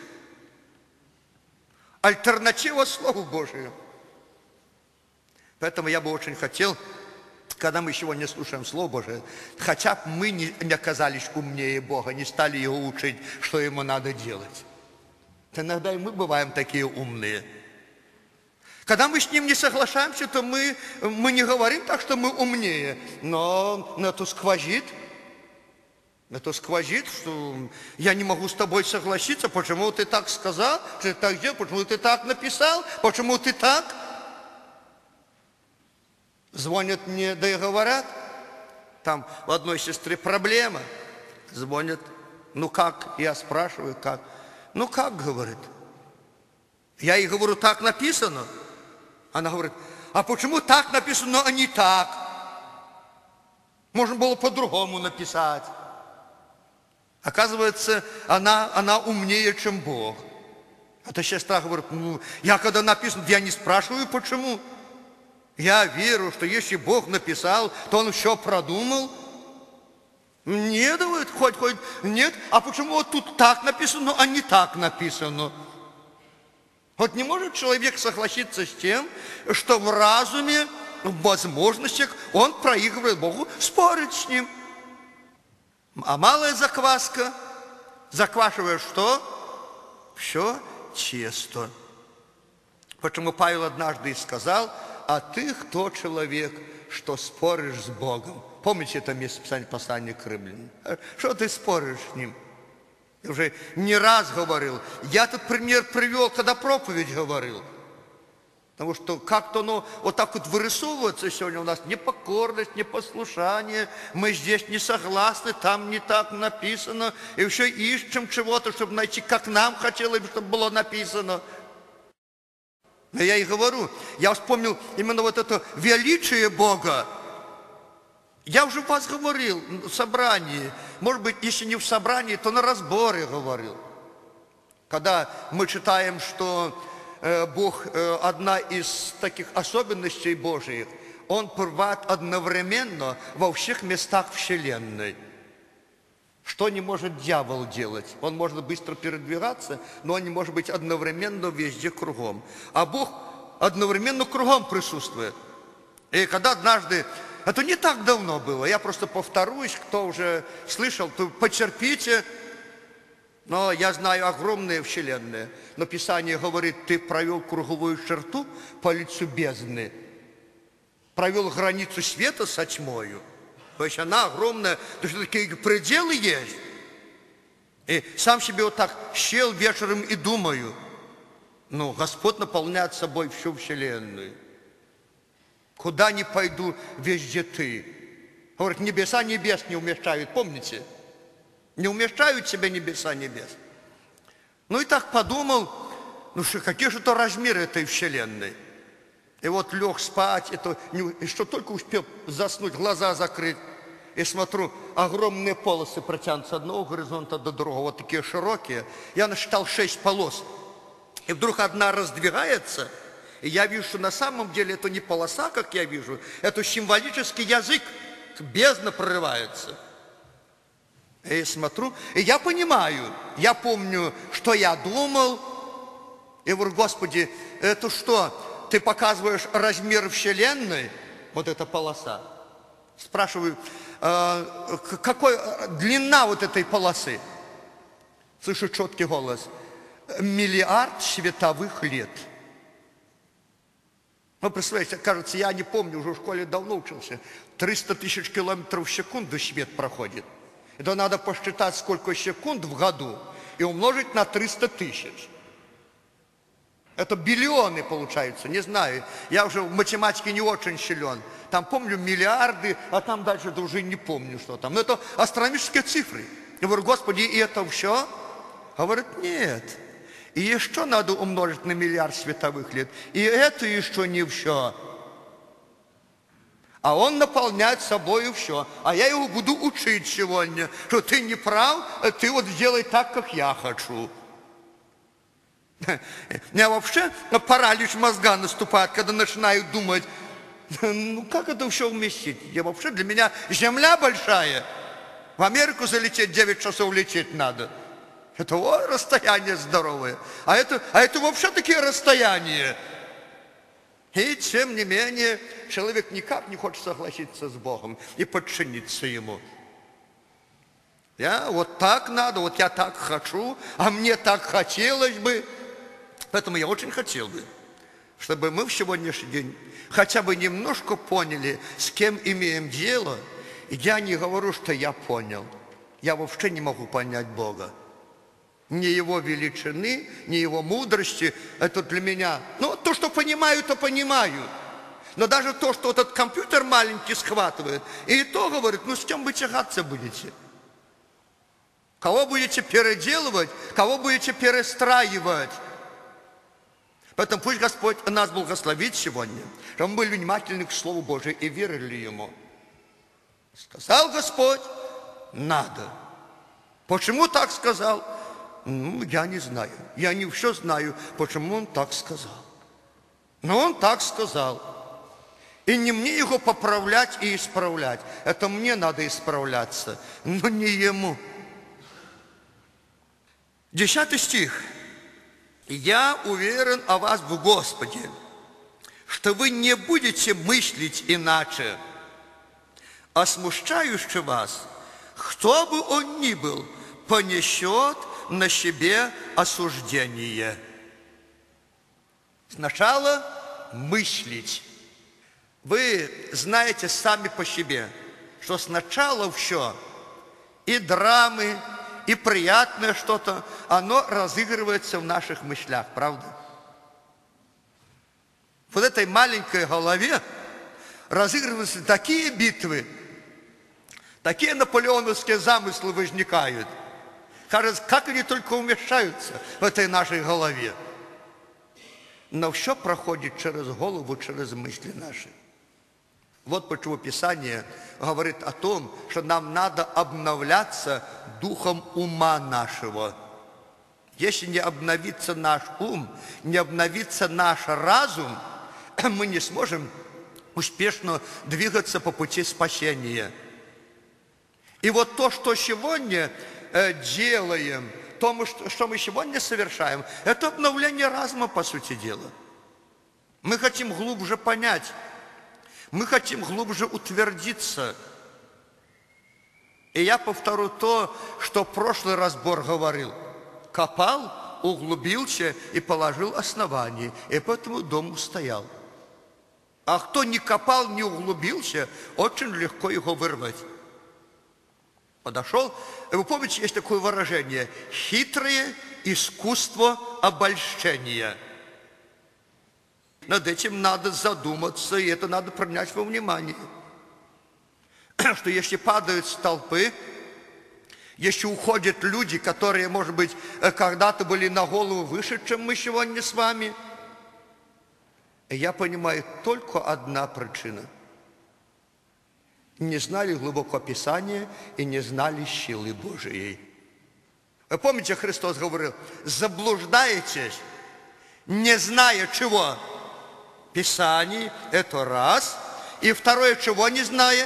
Альтернатива Слову Божию. Поэтому я бы очень хотел, когда мы сегодня слушаем Слово Божие, хотя бы мы не, не оказались умнее Бога, не стали Его учить, что Ему надо делать. Иногда и мы бываем такие умные. Когда мы с Ним не соглашаемся, то мы, мы не говорим так, что мы умнее, но это сквозит. Это сквозит, что я не могу с тобой согласиться, почему ты так сказал, что ты так сделал, почему ты так написал, почему ты так. Звонят мне, да и говорят, там у одной сестры проблема. Звонят, ну как? Я спрашиваю, как? Ну как, говорит. Я ей говорю, так написано. Она говорит, а почему так написано, а не так? Можно было по-другому написать. Оказывается, она, она умнее, чем Бог. Эта сестра говорит, ну, я когда написано, я не спрашиваю, почему. Я верю, что если Бог написал, то Он все продумал. Нет, говорит, хоть, хоть, нет. А почему вот тут так написано, а не так написано? Вот не может человек согласиться с тем, что в разуме, в возможностях он проигрывает Богу, спорит с Ним. А малая закваска, заквашивая что? Все чисто. Почему Павел однажды сказал, а ты кто человек, что споришь с Богом? Помните это место Писания, послания к римлянам? Что ты споришь с Ним? Я уже не раз говорил. Я этот пример привел, когда проповедь говорил. Потому что как-то оно вот так вот вырисовывается сегодня у нас. Непокорность, непослушание. Мы здесь не согласны, там не так написано. И еще ищем чего-то, чтобы найти, как нам хотелось, чтобы было написано. Но я и говорю, я вспомнил именно вот это величие Бога. Я уже вас говорил в собрании, может быть, если не в собрании, то на разборе говорил. Когда мы читаем, что э, Бог, э, одна из таких особенностей Божьих, Он бывает одновременно во всех местах Вселенной. Что не может дьявол делать? Он может быстро передвигаться, но он не может быть одновременно везде кругом. А Бог одновременно кругом присутствует. И когда однажды, это не так давно было, я просто повторюсь, кто уже слышал, то потерпите, но я знаю огромные вселенные. Но Писание говорит, ты провел круговую черту по лицу бездны, провел границу света со тьмою. То есть она огромная, то есть такие пределы есть. И сам себе вот так сел вечером и думаю, ну, Господь наполняет собой всю вселенную. Куда ни пойду, везде ты. Говорит, небеса небес не умещают, помните? Не умещают себя небеса небес. Ну и так подумал, ну что, какие же это размеры этой вселенной? И вот лег спать, это, и что только успел заснуть, глаза закрыть. И смотрю, огромные полосы протянутся с одного горизонта до другого, вот такие широкие. Я насчитал шесть полос. И вдруг одна раздвигается, и я вижу, что на самом деле это не полоса, как я вижу, это символический язык, бездна прорывается. И смотрю, и я понимаю, я помню, что я думал, и говорю, Господи, это что, ты показываешь размер вселенной, вот эта полоса? Спрашиваю, э, какой длина вот этой полосы? Слышу четкий голос. Миллиард световых лет. Ну, представляете, кажется, я не помню, уже в школе давно учился. триста тысяч километров в секунду свет проходит. Это надо посчитать, сколько секунд в году, и умножить на триста тысяч. Это биллионы получаются, не знаю. Я уже в математике не очень силен. Там помню миллиарды, а там дальше уже не помню, что там. Но это астрономические цифры. Я говорю, Господи, и это все? Говорит, нет. И еще надо умножить на миллиард световых лет. И это еще не все. А он наполняет собой все. А я его буду учить сегодня, что ты не прав, ты вот сделай так, как я хочу. У меня вообще паралич мозга наступает, когда начинаю думать, Ну, как это все вместить? Я вообще, для меня земля большая. В Америку залететь девять часов лететь надо. Это о, расстояние здоровое. А это, а это вообще такие расстояния. И тем не менее, человек никак не хочет согласиться с Богом и подчиниться Ему. Я, вот так надо, вот я так хочу, а мне так хотелось бы. Поэтому я очень хотел бы, чтобы мы в сегодняшний день хотя бы немножко поняли, с кем имеем дело. И я не говорю, что я понял. Я вообще не могу понять Бога. Ни Его величины, ни Его мудрости. Это для меня. Ну, то, что понимаю, то понимаю. Но даже то, что этот компьютер маленький схватывает, и то говорит, ну, с кем вы тягаться будете? Кого будете переделывать, кого будете перестраивать? Поэтому пусть Господь нас благословит сегодня, чтобы мы были внимательны к Слову Божию и верили Ему. Сказал Господь, надо. Почему так сказал? Ну, я не знаю. Я не все знаю, почему Он так сказал. Но Он так сказал. И не мне Его поправлять и исправлять. Это мне надо исправляться, но не Ему. Десятый стих. «Я уверен о вас в Господе, что вы не будете мыслить иначе, а смущающий вас, кто бы он ни был, понесет на себе осуждение». Сначала мыслить. Вы знаете сами по себе, что сначала все, и драмы, и приятное что-то, оно разыгрывается в наших мыслях, правда? В вот этой маленькой голове разыгрываются такие битвы, такие наполеоновские замыслы возникают. Кажется, как они только умещаются в этой нашей голове. Но все проходит через голову, через мысли наши. Вот почему Писание говорит о том, что нам надо обновляться духом ума нашего. Если не обновится наш ум, не обновится наш разум, мы не сможем успешно двигаться по пути спасения. И вот то, что сегодня делаем, то, что мы сегодня совершаем, это обновление разума, по сути дела. Мы хотим глубже понять, мы хотим глубже утвердиться. И я повторю то, что в прошлый разбор говорил. Копал, углубился и положил основание, и поэтому дом устоял. А кто не копал, не углубился, очень легко его вырвать. Подошел, вы помните, есть такое выражение: хитрое искусство обольщения. Над этим надо задуматься, и это надо принять во внимание. Что если падают столпы, если уходят люди, которые, может быть, когда-то были на голову выше, чем мы сегодня с вами, я понимаю, только одна причина. Не знали глубоко Писания и не знали силы Божией. Вы помните, Христос говорил: заблуждаетесь, не зная чего? Писаний, это раз. И второе, чего не зная?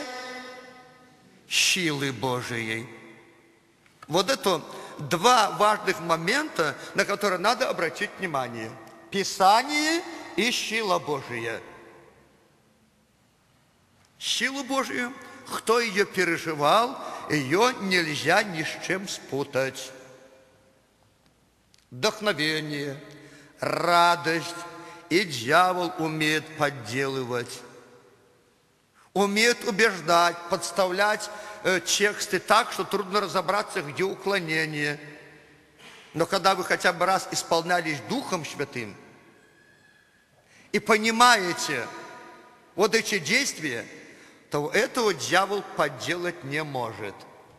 Силы Божией. Вот это два важных момента, на которые надо обратить внимание. Писание и сила Божия. Силу Божию, кто ее переживал, ее нельзя ни с чем спутать. Вдохновение, радость, и дьявол умеет подделывать. Умеет убеждать, подставлять э, тексты так, что трудно разобраться, где уклонение. Но когда вы хотя бы раз исполнялись Духом Святым и понимаете вот эти действия, то этого дьявол подделать не может.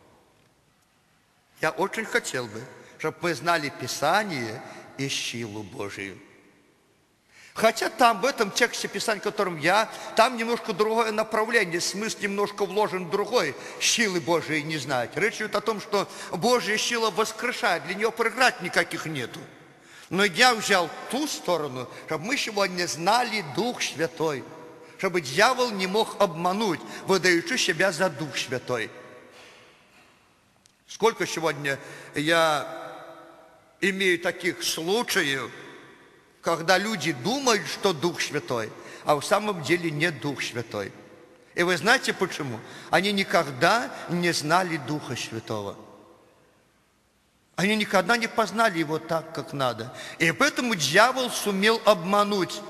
Я очень хотел бы, чтобы мы знали Писание и силу Божию. Хотя там, в этом тексте Писания, в котором я, там немножко другое направление, смысл немножко вложен другой, силы Божией не знать. Речь идет о том, что Божья сила воскрешает, для нее преград никаких нету. Но я взял ту сторону, чтобы мы сегодня знали Дух Святой, чтобы дьявол не мог обмануть, выдающий себя за Дух Святой. Сколько сегодня я имею таких случаев, когда люди думают, что Дух Святой, а в самом деле не Дух Святой. И вы знаете почему? Они никогда не знали Духа Святого. Они никогда не познали Его так, как надо. И поэтому дьявол сумел обмануть.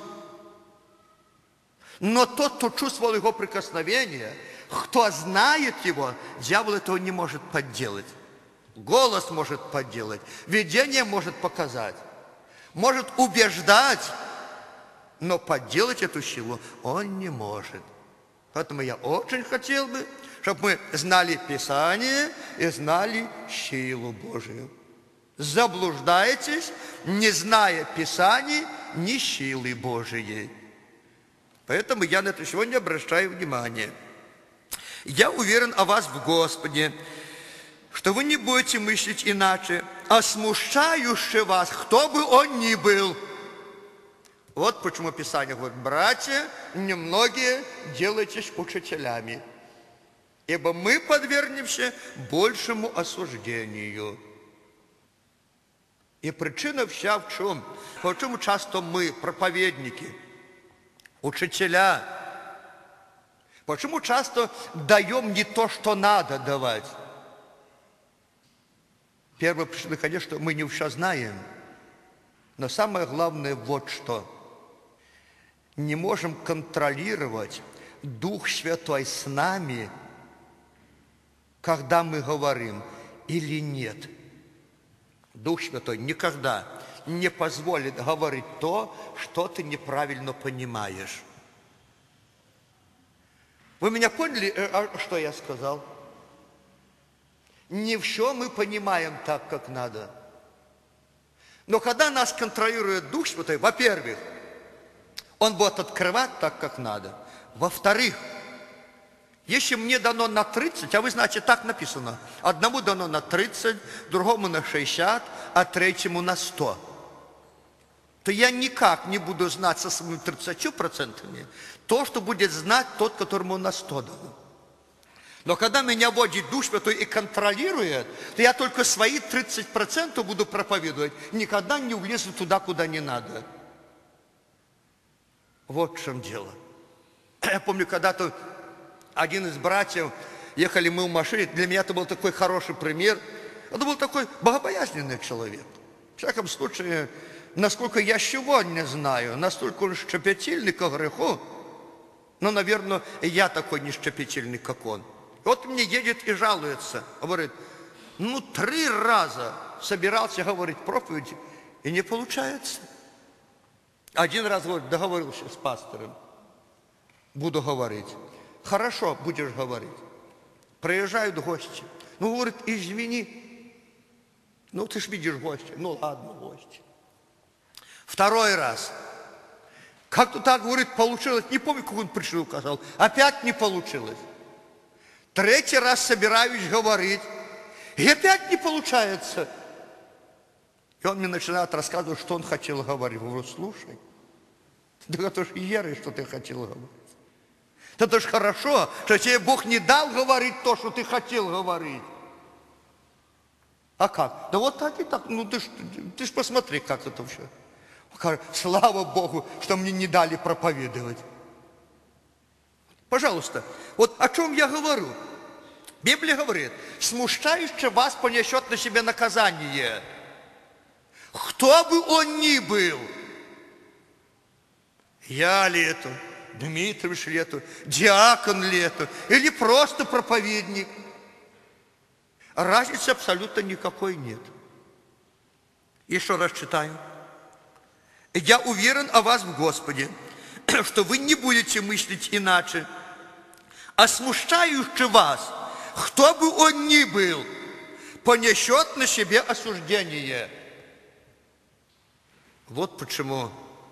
Но тот, кто чувствовал Его прикосновение, кто знает Его, дьявол этого не может подделать. Голос может подделать, видение может показать, может убеждать, но подделать эту силу он не может. Поэтому я очень хотел бы, чтобы мы знали Писание и знали силу Божию. Заблуждаетесь, не зная Писаний, ни силы Божией. Поэтому я на это сегодня обращаю внимание. Я уверен о вас в Господе, что вы не будете мыслить иначе, а смущающий вас, кто бы он ни был. Вот почему Писание говорит: братья, немногие делайтесь учителями, ибо мы подвергнемся большему осуждению. И причина вся в чем? Почему часто мы, проповедники, учителя, почему часто даем не то, что надо давать? Первая причина, конечно, мы не все знаем. Но самое главное вот что. Не можем контролировать Дух Святой с нами, когда мы говорим или нет. Дух Святой никогда не позволит говорить то, что ты неправильно понимаешь. Вы меня поняли, что я сказал? Не все мы понимаем так, как надо. Но когда нас контролирует Дух Святой, во-первых, Он будет открывать так, как надо. Во-вторых, если мне дано на тридцать, а вы знаете, так написано, одному дано на тридцать, другому на шестьдесят, а третьему на сто, то я никак не буду знать со своими тридцатью процентами то, что будет знать тот, которому на сто дано. Но когда меня вводит Дух Святой и контролирует, то я только свои тридцать процентов буду проповедовать, никогда не влезу туда, куда не надо. Вот в чем дело. Я помню, когда-то один из братьев, ехали мы в машине, для меня это был такой хороший пример. Это был такой богобоязненный человек. В всяком случае, насколько я сегодня знаю, настолько он щепетильный к греху, но, наверное, я такой не щепетильный, как он. И вот мне едет и жалуется, говорит: ну, три раза собирался говорить проповедь, и не получается. Один раз, говорит, договорился с пастором, буду говорить. Хорошо, будешь говорить. Приезжают гости. Ну, говорит, извини. Ну, ты ж видишь гости. Ну, ладно, гости. Второй раз. Как-то так, говорит, получилось. Не помню, как он пришел, сказал. Опять не получилось. Третий раз собираюсь говорить. И опять не получается. И он мне начинает рассказывать, что он хотел говорить. Я говорю: слушай, да это ж еры, что ты хотел говорить. Это ж хорошо, что тебе Бог не дал говорить то, что ты хотел говорить. А как? Да вот так и так. Ну ты ж, ты ж посмотри, как это все. Слава Богу, что мне не дали проповедовать. Пожалуйста, вот о чем я говорю. Библия говорит: смущающий вас понесет на себе наказание. Кто бы он ни был, я ли это, Дмитриевич ли это, диакон ли это, или просто проповедник, разницы абсолютно никакой нет. Еще раз читаю. Я уверен о вас в Господе, что вы не будете мыслить иначе, а смущающий вас, кто бы он ни был, понесет на себе осуждение. Вот почему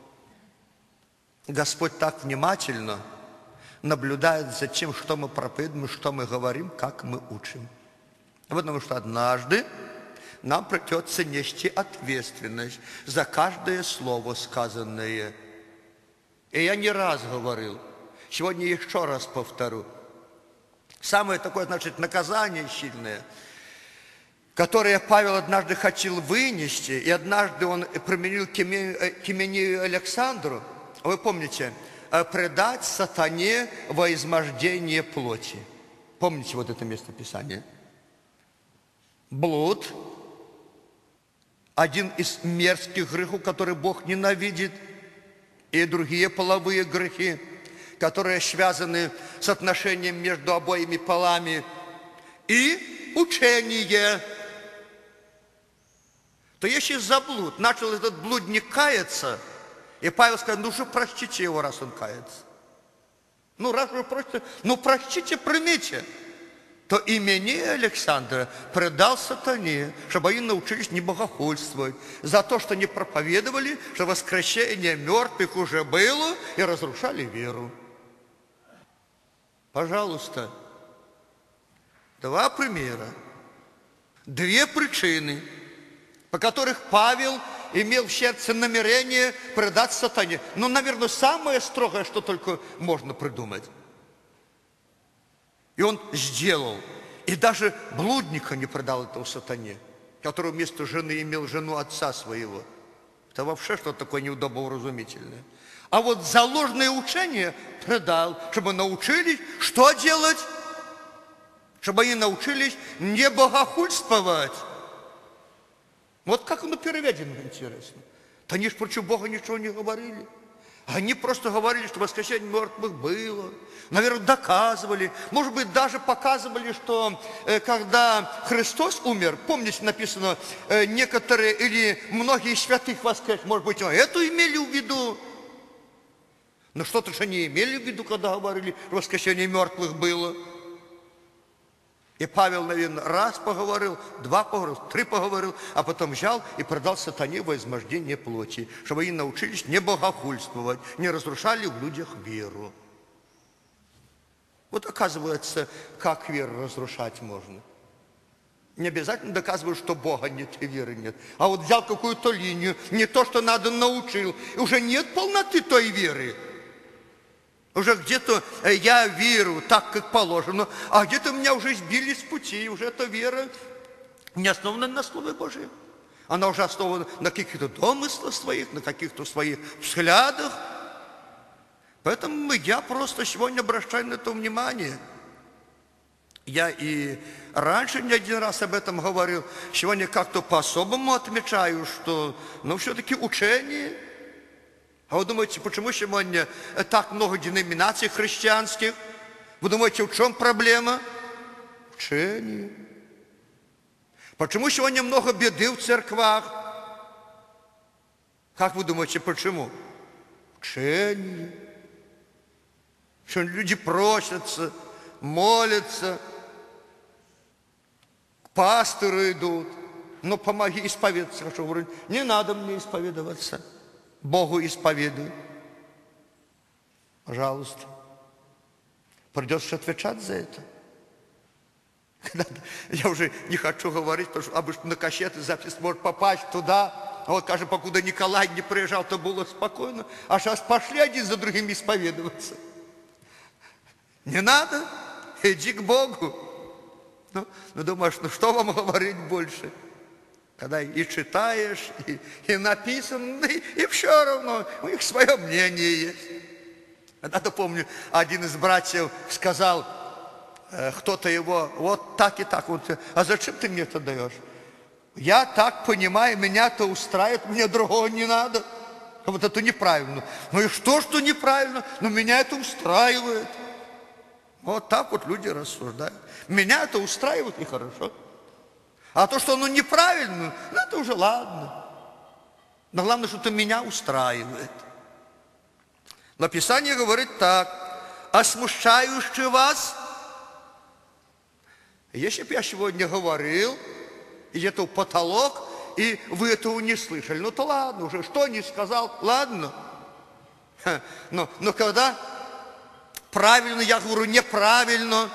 Господь так внимательно наблюдает за тем, что мы проповедуем, что мы говорим, как мы учим. Потому что однажды нам придется нести ответственность за каждое слово сказанное. И я не раз говорил, Сегодня еще раз повторю. Самое такое, значит, наказание сильное, которое Павел однажды хотел вынести, и однажды он применил к Именею Александру, вы помните, предать сатане во измождение плоти. Помните вот это местописание? Блуд, один из мерзких грехов, который Бог ненавидит, и другие половые грехи, которые связаны с отношением между обоими полами, и учение. То если за блуд начал этот блудник каяться, и Павел сказал, ну же простите его, раз он кается. Ну раз вы просите, ну простите, примите. То Именея Александра предал сатане, чтобы они научились не богохульствовать, за то, что не проповедовали, что воскресение мертвых уже было, и разрушали веру. Пожалуйста, два примера, две причины, по которых Павел имел в сердце намерение предать сатане. Ну, наверное, самое строгое, что только можно придумать. И он сделал. И даже блудника не предал этого сатане, который вместо жены имел жену отца своего. Это вообще что-то такое неудобовразумительное. А вот за ложное учение предал, чтобы научились, что делать? Чтобы они научились не богохульствовать. Вот как оно переведено, интересно. Да они ж против Бога ничего не говорили. Они просто говорили, что воскресение мертвых было. Наверное, доказывали. Может быть, даже показывали, что э, когда Христос умер, помните, написано, э, некоторые или многие святых воскрес, может быть, это имели в виду. Но что-то же не имели в виду, когда говорили, что воскресение мертвых было. И Павел, наверное, раз поговорил, два поговорил, три поговорил, а потом взял и продал сатане во измождение плоти, чтобы они научились не богохульствовать, не разрушали в людях веру. Вот оказывается, как веру разрушать можно. Не обязательно доказывать, что Бога нет и веры нет. А вот взял какую-то линию, не то, что надо, научил, и уже нет полноты той веры. Уже где-то я верю так, как положено, а где-то меня уже сбили с пути, и уже эта вера не основана на Слове Божьем. Она уже основана на каких-то домыслах своих, на каких-то своих взглядах. Поэтому я просто сегодня обращаю на это внимание. Я и раньше не один раз об этом говорил, сегодня как-то по-особому отмечаю, что, ну, все-таки учение. А вы думаете, почему сегодня так много деноминаций христианских? Вы думаете, в чем проблема? Учение. Почему сегодня много беды в церквах? Как вы думаете, почему? Учение. Что люди просятся, молятся, к пастору идут. Ну, помоги исповедаться. Хорошо, говорю, не надо мне исповедоваться. Богу исповедуй. Пожалуйста. Придется отвечать за это. Я уже не хочу говорить, потому что обычно на кассеты запись может попасть туда. А вот, кажется, покуда Николай не приезжал, то было спокойно. А сейчас пошли один за другим исповедоваться. Не надо, иди к Богу. Ну, ну думаешь, ну что вам говорить больше? Когда и читаешь, и, и написано, и, и все равно, у них свое мнение есть. Когда-то помню, один из братьев сказал, э, кто-то его, вот так и так. Он, а зачем ты мне это даешь? Я так понимаю, меня это устраивает, мне другого не надо. Вот это неправильно. Ну и что, что неправильно? Но меня это устраивает. Вот так вот люди рассуждают. Меня это устраивает, и хорошо. А то, что оно неправильно, ну это уже ладно. Но главное, что это меня устраивает. Но Писание говорит так. А смущающий вас, если бы я сегодня говорил, и где-то в потолок, и вы этого не слышали, ну то ладно, уже что не сказал, ладно. Но, но когда правильно, я говорю неправильно,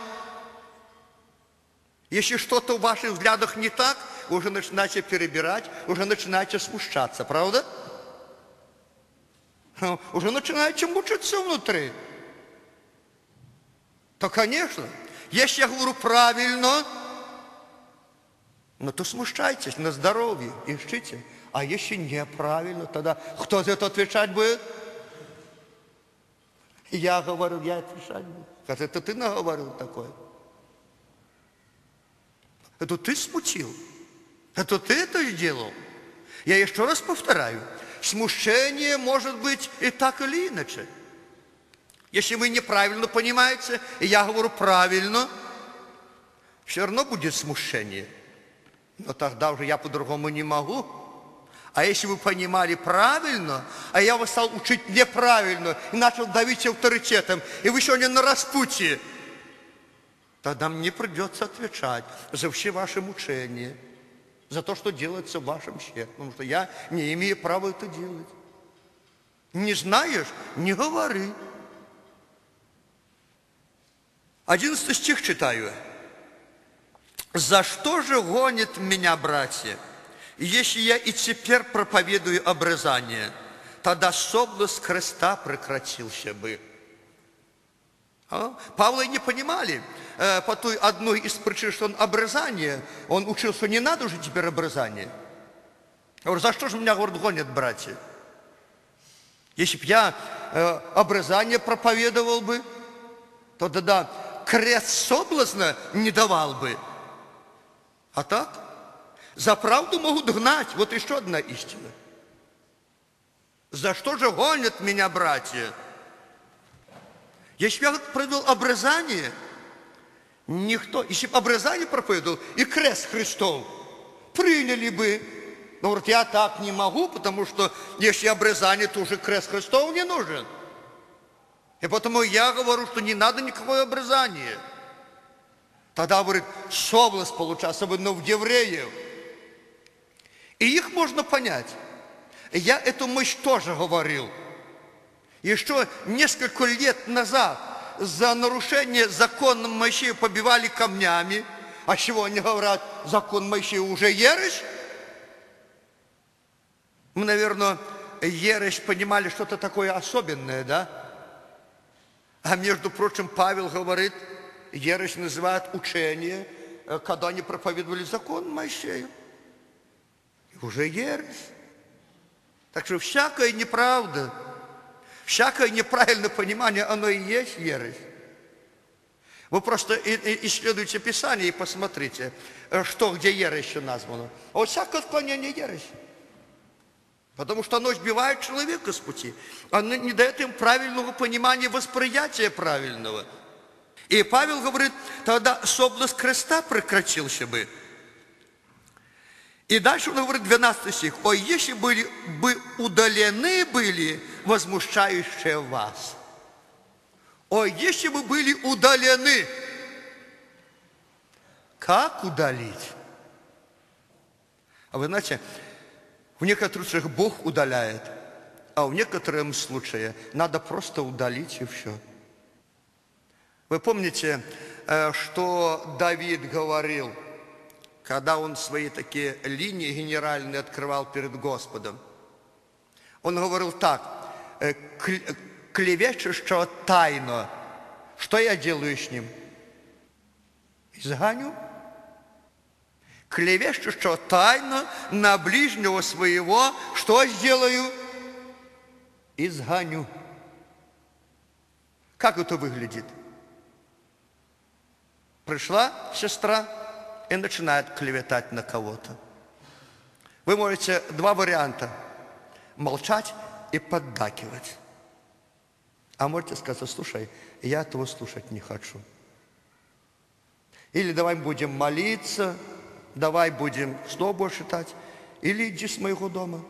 если что-то в ваших взглядах не так, вы уже начинаете перебирать, уже начинаете смущаться, правда? Уже начинаете мучиться внутри. то, конечно, если я говорю правильно, ну то смущайтесь на здоровье, ищите. А если неправильно, тогда кто за это отвечать будет? Я говорю, я отвечать буду. Как это ты наговорил такое? Это ты смутил. Это ты это сделал. Я еще раз повторяю. Смущение может быть и так или иначе. Если вы неправильно понимаете, и я говорю правильно, все равно будет смущение. Но тогда уже я по-другому не могу. А если вы понимали правильно, а я вас стал учить неправильно, и начал давить авторитетом, и вы сегодня на распутье, тогда мне придется отвечать за все ваши мучения, за то, что делается в вашем сердце, потому что я не имею права это делать. Не знаешь? Не говори. Одиннадцатый стих читаю. «За что же гонит меня, братья? Если я и теперь проповедую обрезание, тогда соблазн креста прекратился бы». А? Павла не понимали э, по той одной из причин, что он обрезание, он учил, что не надо уже теперь обрезание. Я говорю, за что же меня, говорит, гонят, братья? Если бы я э, обрезание проповедовал бы, то тогда крест соблазна не давал бы. А так? За правду могут гнать. Вот еще одна истина. За что же гонят меня, братья? Если я проповедовал обрезание, никто, если бы обрезание проповедовал и крест Христов, приняли бы. Но говорят, я так не могу, потому что если обрезание, то уже крест Христов не нужен. И потому я говорю, что не надо никакого обрезания. Тогда, говорит, соблазн получался, особенно в евреев. И их можно понять. Я эту мысль тоже говорил. Еще несколько лет назад за нарушение закона Моисея побивали камнями. А чего они говорят, закон Моисея уже ересь? Мы, наверное, ересь понимали что-то такое особенное, да? А между прочим, Павел говорит, ересь называют учение, когда они проповедовали закон Моисея. И уже ересь. Так что всякая неправда, всякое неправильное понимание, оно и есть ересь. Вы просто исследуйте Писание и посмотрите, что где ересью названо. А вот всякое отклонение ересь. Потому что оно сбивает человека с пути. Оно не дает им правильного понимания, восприятия правильного. И Павел говорит, тогда соблазн креста прекратился бы. И дальше он говорит, двенадцатый стих. «О, если были, бы удалены были возмущающие вас». О, если бы были удалены. Как удалить? А вы знаете, в некоторых случаях Бог удаляет, а в некотором случае надо просто удалить и все. Вы помните, что Давид говорил, когда он свои такие линии генеральные открывал перед Господом? Он говорил так, клевещущего тайно, что я делаю с ним? Изгоню. Клевещущего тайно на ближнего своего, что сделаю? Изгоню. Как это выглядит? Пришла сестра и начинает клеветать на кого-то. Вы можете два варианта. Молчать и поддакивать. А можете сказать, слушай, я этого слушать не хочу. Или давай будем молиться, давай будем слово читать, или иди с моего дома.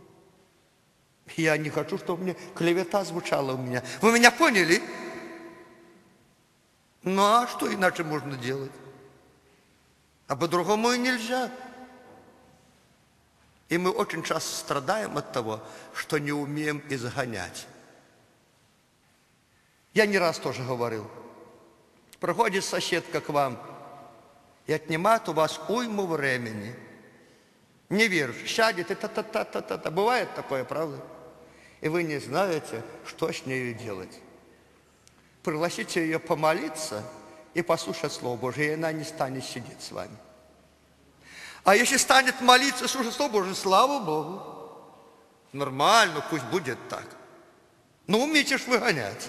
Я не хочу, чтобы мне клевета звучала у меня. Вы меня поняли? Ну а что иначе можно делать? А по-другому и нельзя. И мы очень часто страдаем от того, что не умеем изгонять. Я не раз тоже говорил. Проходит соседка к вам и отнимает у вас уйму времени. Не веришь, сядет и та-та-та-та-та. Бывает такое, правда? И вы не знаете, что с нею делать. пригласите ее помолиться и послушать Слово Божие, и она не станет сидеть с вами. А если станет молиться, слушать Слово Божие, слава Богу. Нормально, пусть будет так. Но умейте ж выгонять.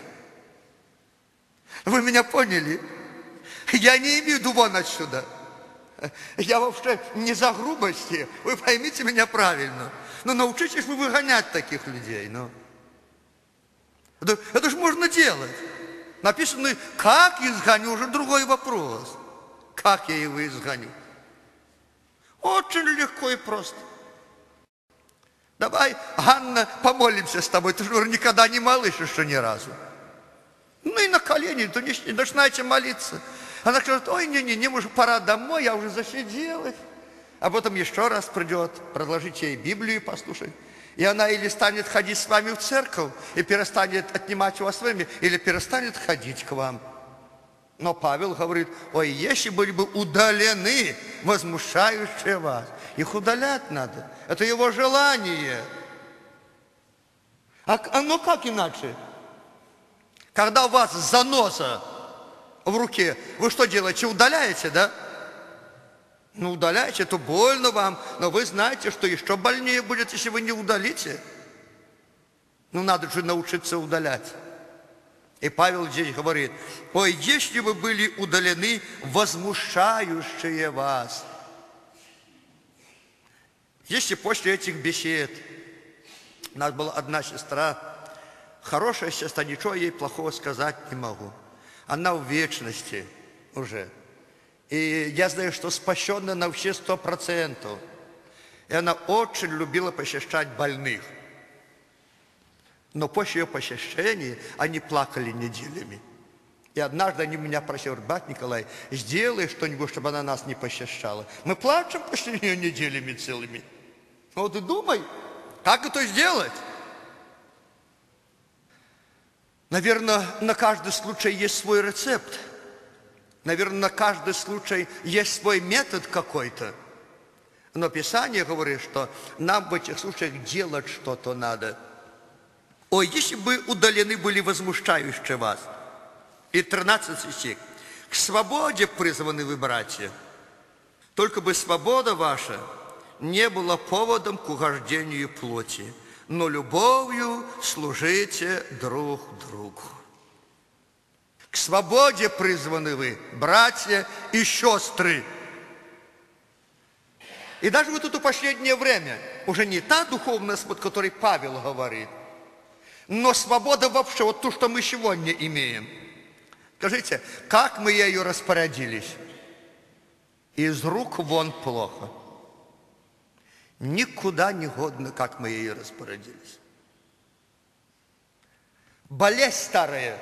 Вы меня поняли? Я не имею в виду вон отсюда. Я вообще не за грубости. Вы поймите меня правильно. Но научитесь вы выгонять таких людей. Ну. Это, это же можно делать. Написано, как изгоню, уже другой вопрос. Как я его изгоню? Очень легко и просто. Давай, Анна, помолимся с тобой. Ты же никогда не малыш еще ни разу. Ну и на колени, то не начинайте молиться. Она скажет, ой, не-не, не, уже пора домой, я уже засиделась. А потом еще раз придет, предложите ей Библию послушать. И она или станет ходить с вами в церковь, и перестанет отнимать у вас время, или перестанет ходить к вам. Но Павел говорит, ой, если были бы удалены возмущающие вас. Их удалять надо. Это его желание. А, а ну как иначе? Когда у вас заноса в руке, вы что делаете? Удаляете, да? Ну, удаляете, это больно вам, но вы знаете, что еще больнее будет, если вы не удалите. Ну, надо же научиться удалять. И Павел здесь говорит, ой, если вы были удалены возмущающие вас. Если после этих бесед, у нас была одна сестра, хорошая сестра, ничего ей плохого сказать не могу. Она в вечности уже. И я знаю, что спасенная на все сто процентов. И она очень любила посещать больных. Но после ее посещения они плакали неделями. И однажды они меня просили, брат Николай, сделай что-нибудь, чтобы она нас не посещала. Мы плачем после нее неделями целыми. Вот и думай, как это сделать? Наверное, на каждый случай есть свой рецепт. Наверное, на каждый случай есть свой метод какой-то. Но Писание говорит, что нам в этих случаях делать что-то надо. Ой, если бы удалены были возмущающие вас. И тринадцатый стих. К свободе призваны вы, братья. Только бы свобода ваша не была поводом к угождению плоти, но любовью служите друг другу. К свободе призваны вы, братья и сестры. И даже вот это последнее время, уже не та духовность, о которой Павел говорит, но свобода вообще, вот то, что мы сегодня имеем. Скажите, как мы ею распорядились? Из рук вон плохо. Никуда не годно, как мы ею распорядились. Болезнь старая.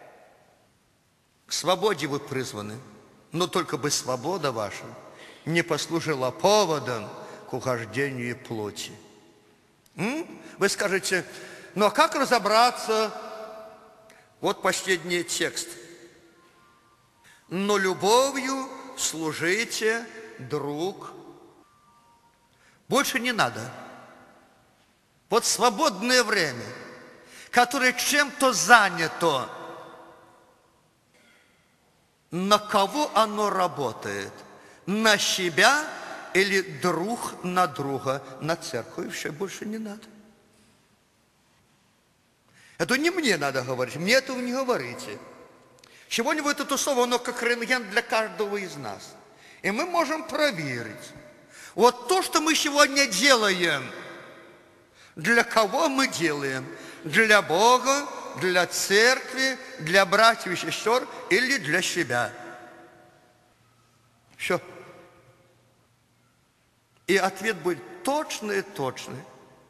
К свободе вы призваны, но только бы свобода ваша не послужила поводом к ухождению плоти. М? Вы скажете, ну а как разобраться? Вот последний текст. Но любовью служите друг. Больше не надо. Вот свободное время, которое чем-то занято, на кого оно работает? На себя или друг на друга? На церковь еще больше не надо. Это не мне надо говорить, мне этого не говорите. Сегодня это слово, оно как рентген для каждого из нас. И мы можем проверить. Вот то, что мы сегодня делаем, для кого мы делаем? Для Бога, для церкви, для братьев и сестер или для себя? Все. И ответ будет точный и точный.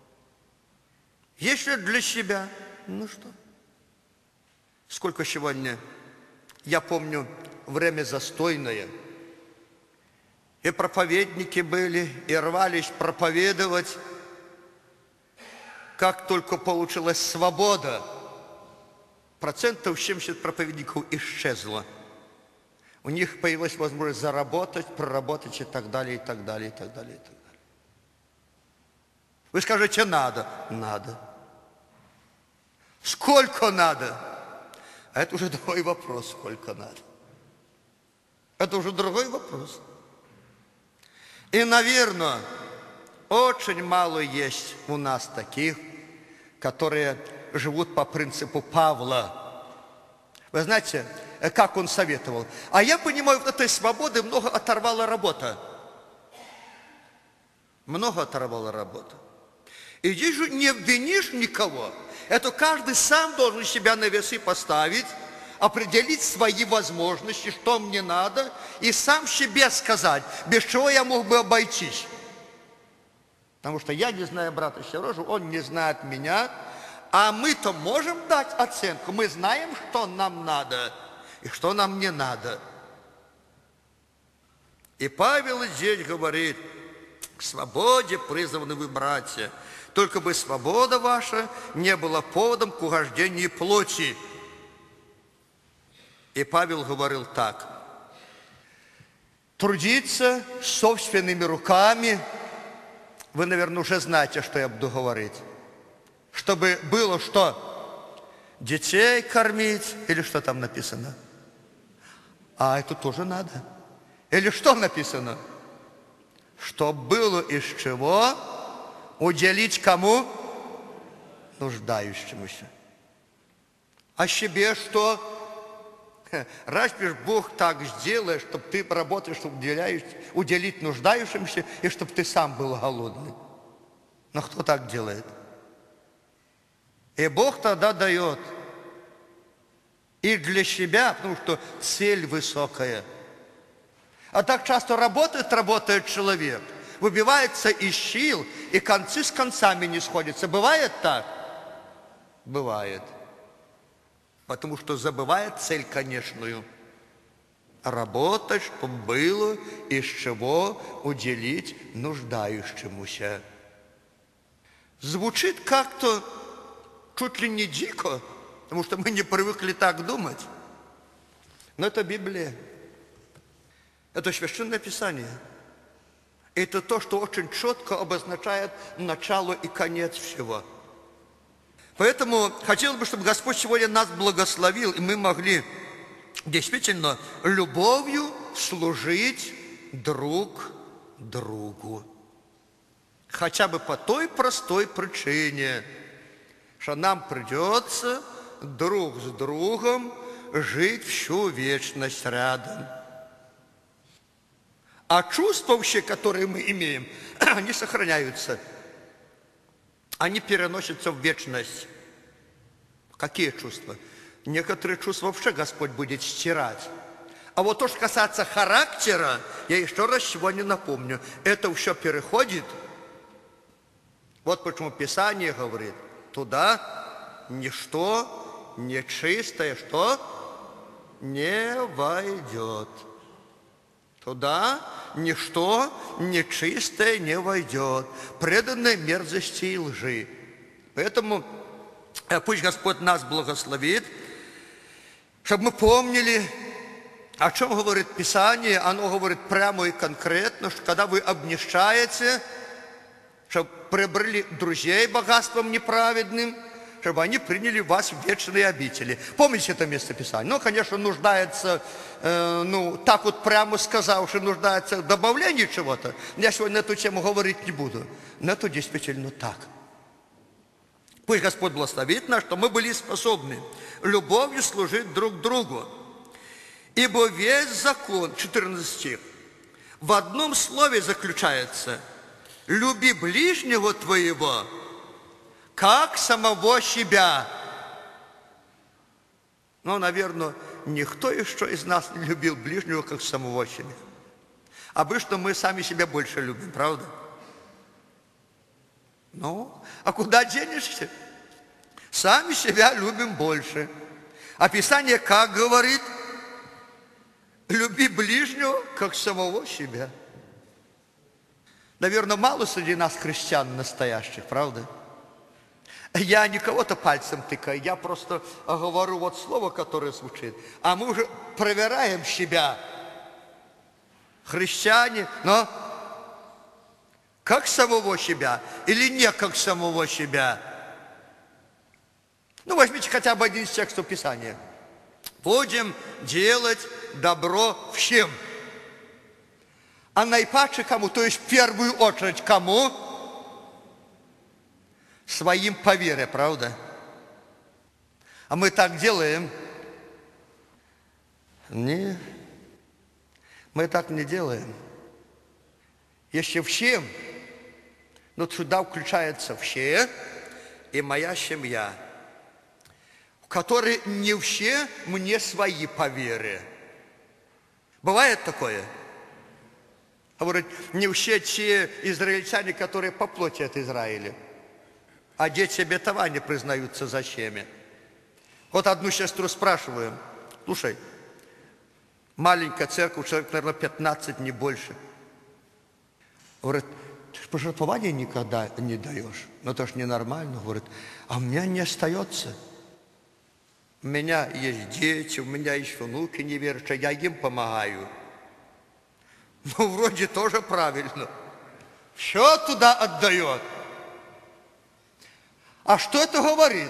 Если для себя, ну что? Сколько сегодня, я помню, время застойное. И проповедники были, и рвались проповедовать. Как только получилась свобода, процентов семьдесят проповедников исчезло. У них появилась возможность заработать, проработать и так далее, и так далее, и так далее, и так далее. Вы скажете, надо. Надо. Сколько надо? А это уже другой вопрос, сколько надо. Это уже другой вопрос. И, наверное, очень мало есть у нас таких, которые живут по принципу Павла. Вы знаете, как он советовал? А я понимаю, от этой свободы много оторвала работа. Много оторвала работа. И здесь же не обвинишь никого. Это каждый сам должен себя на весы поставить, определить свои возможности, что мне надо, и сам себе сказать, без чего я мог бы обойтись. Потому что я не знаю брата Сережу, он не знает меня, а мы-то можем дать оценку. Мы знаем, что нам надо и что нам не надо. И Павел здесь говорит, к свободе призваны вы, братья, только бы свобода ваша не была поводом к угождению плоти. И Павел говорил так: трудиться собственными руками, вы, наверное, уже знаете, что я буду говорить, чтобы было что? Детей кормить, или что там написано? А это тоже надо. Или что написано? Чтоб было из чего уделить кому? Нуждающемуся. А себе что? Разве ж Бог так сделает, чтобы ты работаешь, чтобы уделяешь, уделить нуждающимся, и чтобы ты сам был голодный? Но кто так делает? И Бог тогда дает и для себя, потому что цель высокая. А так часто работает, работает человек, выбивается из сил, и концы с концами не сходятся. Бывает так? Бывает. Потому что забывает цель конечную. Работать, чтобы было из чего уделить нуждающемуся. Звучит как-то чуть ли не дико, потому что мы не привыкли так думать. Но это Библия. Это Священное Писание. Это то, что очень четко обозначает начало и конец всего. Поэтому хотелось бы, чтобы Господь сегодня нас благословил, и мы могли действительно любовью служить друг другу. Хотя бы по той простой причине, что нам придется друг с другом жить всю вечность рядом. А чувства вообще, которые мы имеем, они сохраняются. Они переносятся в вечность. Какие чувства? Некоторые чувства вообще Господь будет стирать. А вот то, что касается характера, я еще раз сегодня напомню, это все переходит. Вот почему Писание говорит, туда ничто нечистое, что не войдет. Туда ничто нечистое не войдет, преданное мерзости и лжи. Поэтому пусть Господь нас благословит, чтобы мы помнили, о чем говорит Писание. Оно говорит прямо и конкретно, что когда вы обнищаете, чтобы приобрели друзей богатством неправедным, чтобы они приняли вас в вечные обители. Помните это место Писания? Ну, конечно, нуждается, э, ну, так вот прямо сказавши, нуждается в добавлении чего-то. Я сегодня на эту тему говорить не буду. Но это действительно так. Пусть Господь благословит нас, что мы были способны любовью служить друг другу. Ибо весь закон, четырнадцатый стих, в одном слове заключается: люби ближнего твоего, как самого себя. Но, наверное, никто еще из нас не любил ближнего, как самого себя. Обычно мы сами себя больше любим, правда? Ну, а куда денешься? Сами себя любим больше. А Писание как говорит? Люби ближнего, как самого себя. Наверное, мало среди нас христиан настоящих, правда? Я не кого-то пальцем тыкаю, я просто говорю вот слово, которое звучит. А мы уже проверяем себя. Христиане, но как самого себя или не как самого себя? Ну, возьмите хотя бы один из текстов Писания. Будем делать добро всем. А наипаче кому? То есть в первую очередь кому? Своим по вере, правда? А мы так делаем? Не, мы так не делаем. Если всем, но сюда включается все и моя семья, в которой не все мне свои по вере. Бывает такое? Говорит, не все те израильтяне, которые по плоти от Израиля, а дети обетования признаются за всеми. Вот одну сестру спрашиваю, слушай, маленькая церковь, человек, наверное, пятнадцать, не больше. Говорит, ты же пожертвования никогда не даешь. Ну, это ж ненормально. Говорит, а у меня не остается. У меня есть дети, у меня есть внуки неверующие, я им помогаю. Ну, вроде тоже правильно. Все туда отдает. А что это говорит?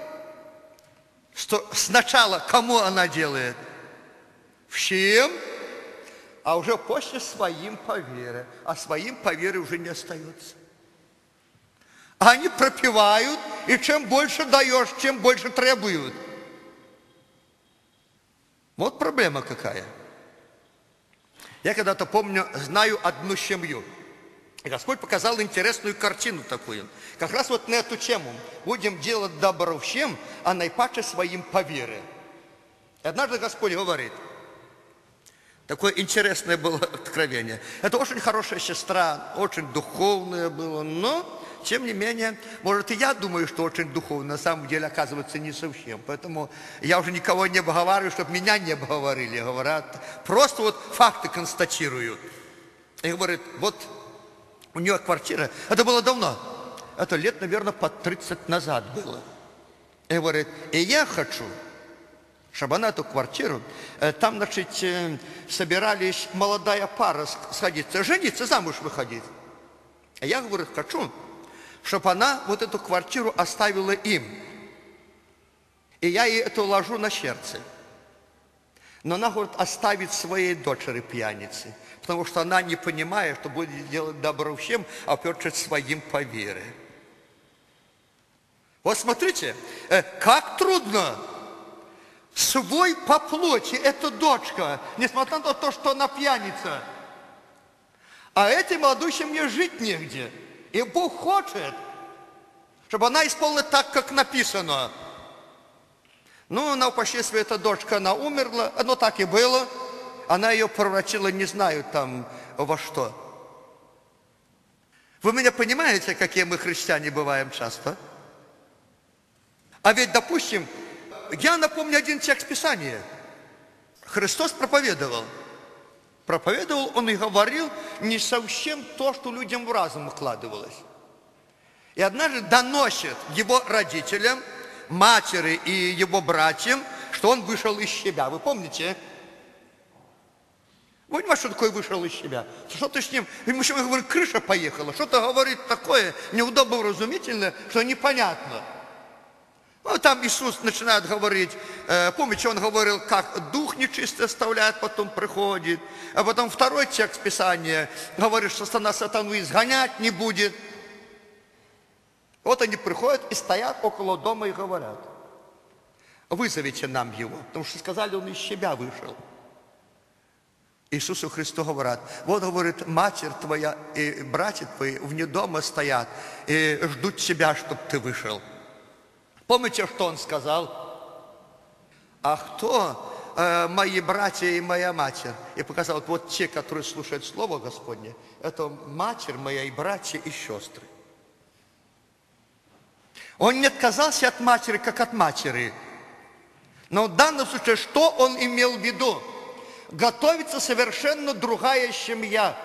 Что сначала кому она делает? Всем, а уже после своим по вере. А своим по вере уже не остается. Они пропивают, и чем больше даешь, чем больше требуют. Вот проблема какая. Я когда-то помню, знаю одну семью. И Господь показал интересную картину такую. Как раз вот на эту тему. Будем делать добро всем, а наипаче своим по вере. И однажды Господь говорит, такое интересное было откровение. Это очень хорошая сестра, очень духовная была, но, тем не менее, может, и я думаю, что очень духовно, на самом деле, оказывается, не совсем. Поэтому я уже никого не обговариваю, чтобы меня не обговорили. Говорят, просто вот факты констатируют. И говорит, вот у нее квартира, это было давно, это лет, наверное, под тридцать назад было. И говорит, и я хочу, чтобы она эту квартиру, там, значит, собирались молодая пара сходиться, жениться, замуж выходить. А я, говорю, хочу, чтобы она вот эту квартиру оставила им. И я ей это ложу на сердце. Но она, говорит, оставит своей дочери пьяницы. Потому что она не понимает, что будет делать добро всем, а опять своим по вере. Вот смотрите, как трудно. Свой по плоти, это дочка, несмотря на то, что она пьяница. А этой молодой семье жить негде. И Бог хочет, чтобы она исполнила так, как написано. Ну, на упоследствии эта дочка, она умерла, но так и было. Она ее превратила, не знаю там во что. Вы меня понимаете, какие мы христиане бываем часто? А ведь, допустим, я напомню один текст Писания. Христос проповедовал. Проповедовал он и говорил не совсем то, что людям в разум укладывалось. И однажды доносит его родителям, матери и его братьям, что он вышел из себя. Вы помните? Вы понимаете, что такое вышел из себя? Что-то с ним, ему еще говорит, крыша поехала. Что-то говорит такое неудобно вразумительное, что непонятно. Ну, там Иисус начинает говорить, э, помните, он говорил, как дух нечистый оставляет, потом приходит. А потом второй текст Писания говорит, что сатана сатану изгонять не будет. Вот они приходят и стоят около дома и говорят, вызовите нам его, потому что сказали, он из себя вышел. Иисусу Христу говорят, вот, говорит, матерь твоя и братья твои вне дома стоят и ждут тебя, чтобы ты вышел. Помните, что он сказал? А кто э, мои братья и моя матерь? И показал, вот те, которые слушают Слово Господне, это матерь моя и братья и сестры. Он не отказался от матери, как от матери. Но в данном случае, что он имел в виду? Готовится совершенно другая семья.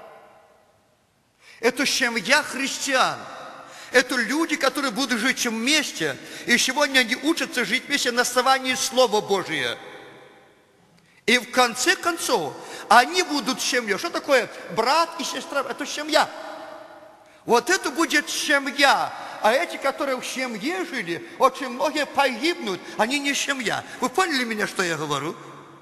Это семья христиан. Это люди, которые будут жить вместе. И сегодня они учатся жить вместе на основании Слова Божия. И в конце концов, они будут семьей. Что такое брат и сестра? Это семья. Вот это будет семья. а эти, которые в семье жили, очень многие погибнут, они не семья. Вы поняли меня, что я говорю?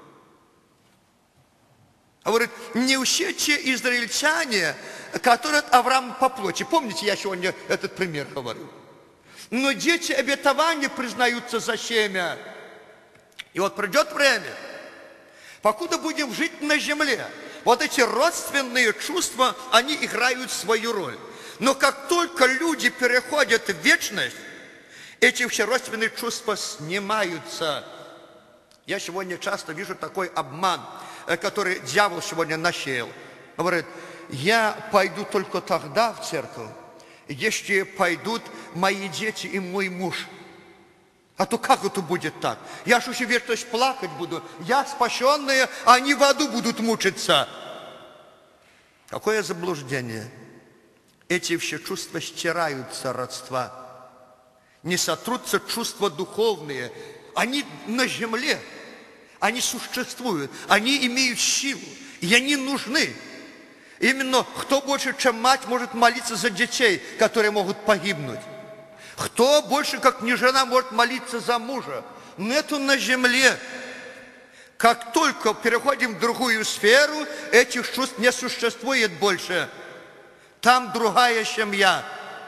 Говорит, не все те израильтяне, которые от Авраама по плоти. Помните, я сегодня этот пример говорю. Но дети обетования признаются за семя. И вот придет время, покуда будем жить на земле, вот эти родственные чувства, они играют свою роль. Но как только люди переходят в вечность, эти все родственные чувства снимаются. Я сегодня часто вижу такой обман, который дьявол сегодня насеял. Говорит, я пойду только тогда в церковь, если пойдут мои дети и мой муж. А то как это будет так? Я же всю вечность плакать буду. Я спасенная, а они в аду будут мучиться. Какое заблуждение. Эти все чувства стираются, родства. Не сотрутся чувства духовные. Они на земле. Они существуют. Они имеют силу. И они нужны. Именно кто больше, чем мать, может молиться за детей, которые могут погибнуть? Кто больше, как не жена, может молиться за мужа? Но это на земле. Как только переходим в другую сферу, этих чувств не существует больше. Там другая семья.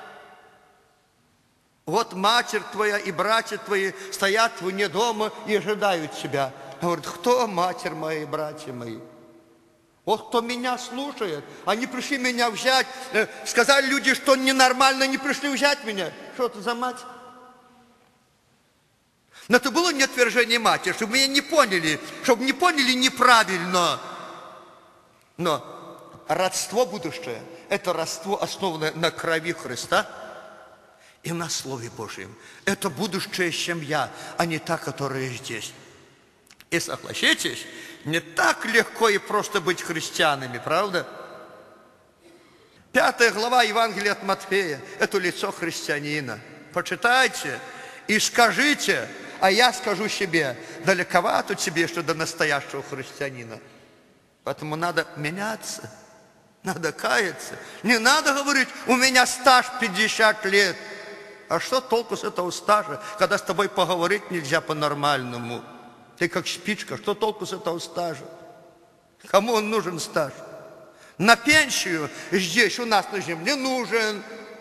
Вот матерь твоя и братья твои стоят вне дома и ожидают тебя. Говорит, кто матерь моя и братья мои? Вот кто меня слушает. Они пришли меня взять. Сказали люди, что ненормально, не пришли взять меня. Что это за мать? Но это было не отвержение матери, чтобы меня не поняли, чтобы не поняли неправильно. Но родство будущее, это родство, основанное на крови Христа и на Слове Божьем. Это будущая семья, а не та, которая здесь. И согласитесь, не так легко и просто быть христианами, правда? Пятая глава Евангелия от Матфея – это лицо христианина. Почитайте и скажите, а я скажу себе, далековато тебе, что до настоящего христианина. Поэтому надо меняться, надо каяться. Не надо говорить, у меня стаж пятьдесят лет. А что толку с этого стажа, когда с тобой поговорить нельзя по-нормальному? Ты как спичка, что толку с этого стажа? Кому он нужен стаж? На пенсию здесь у нас на земле нужен.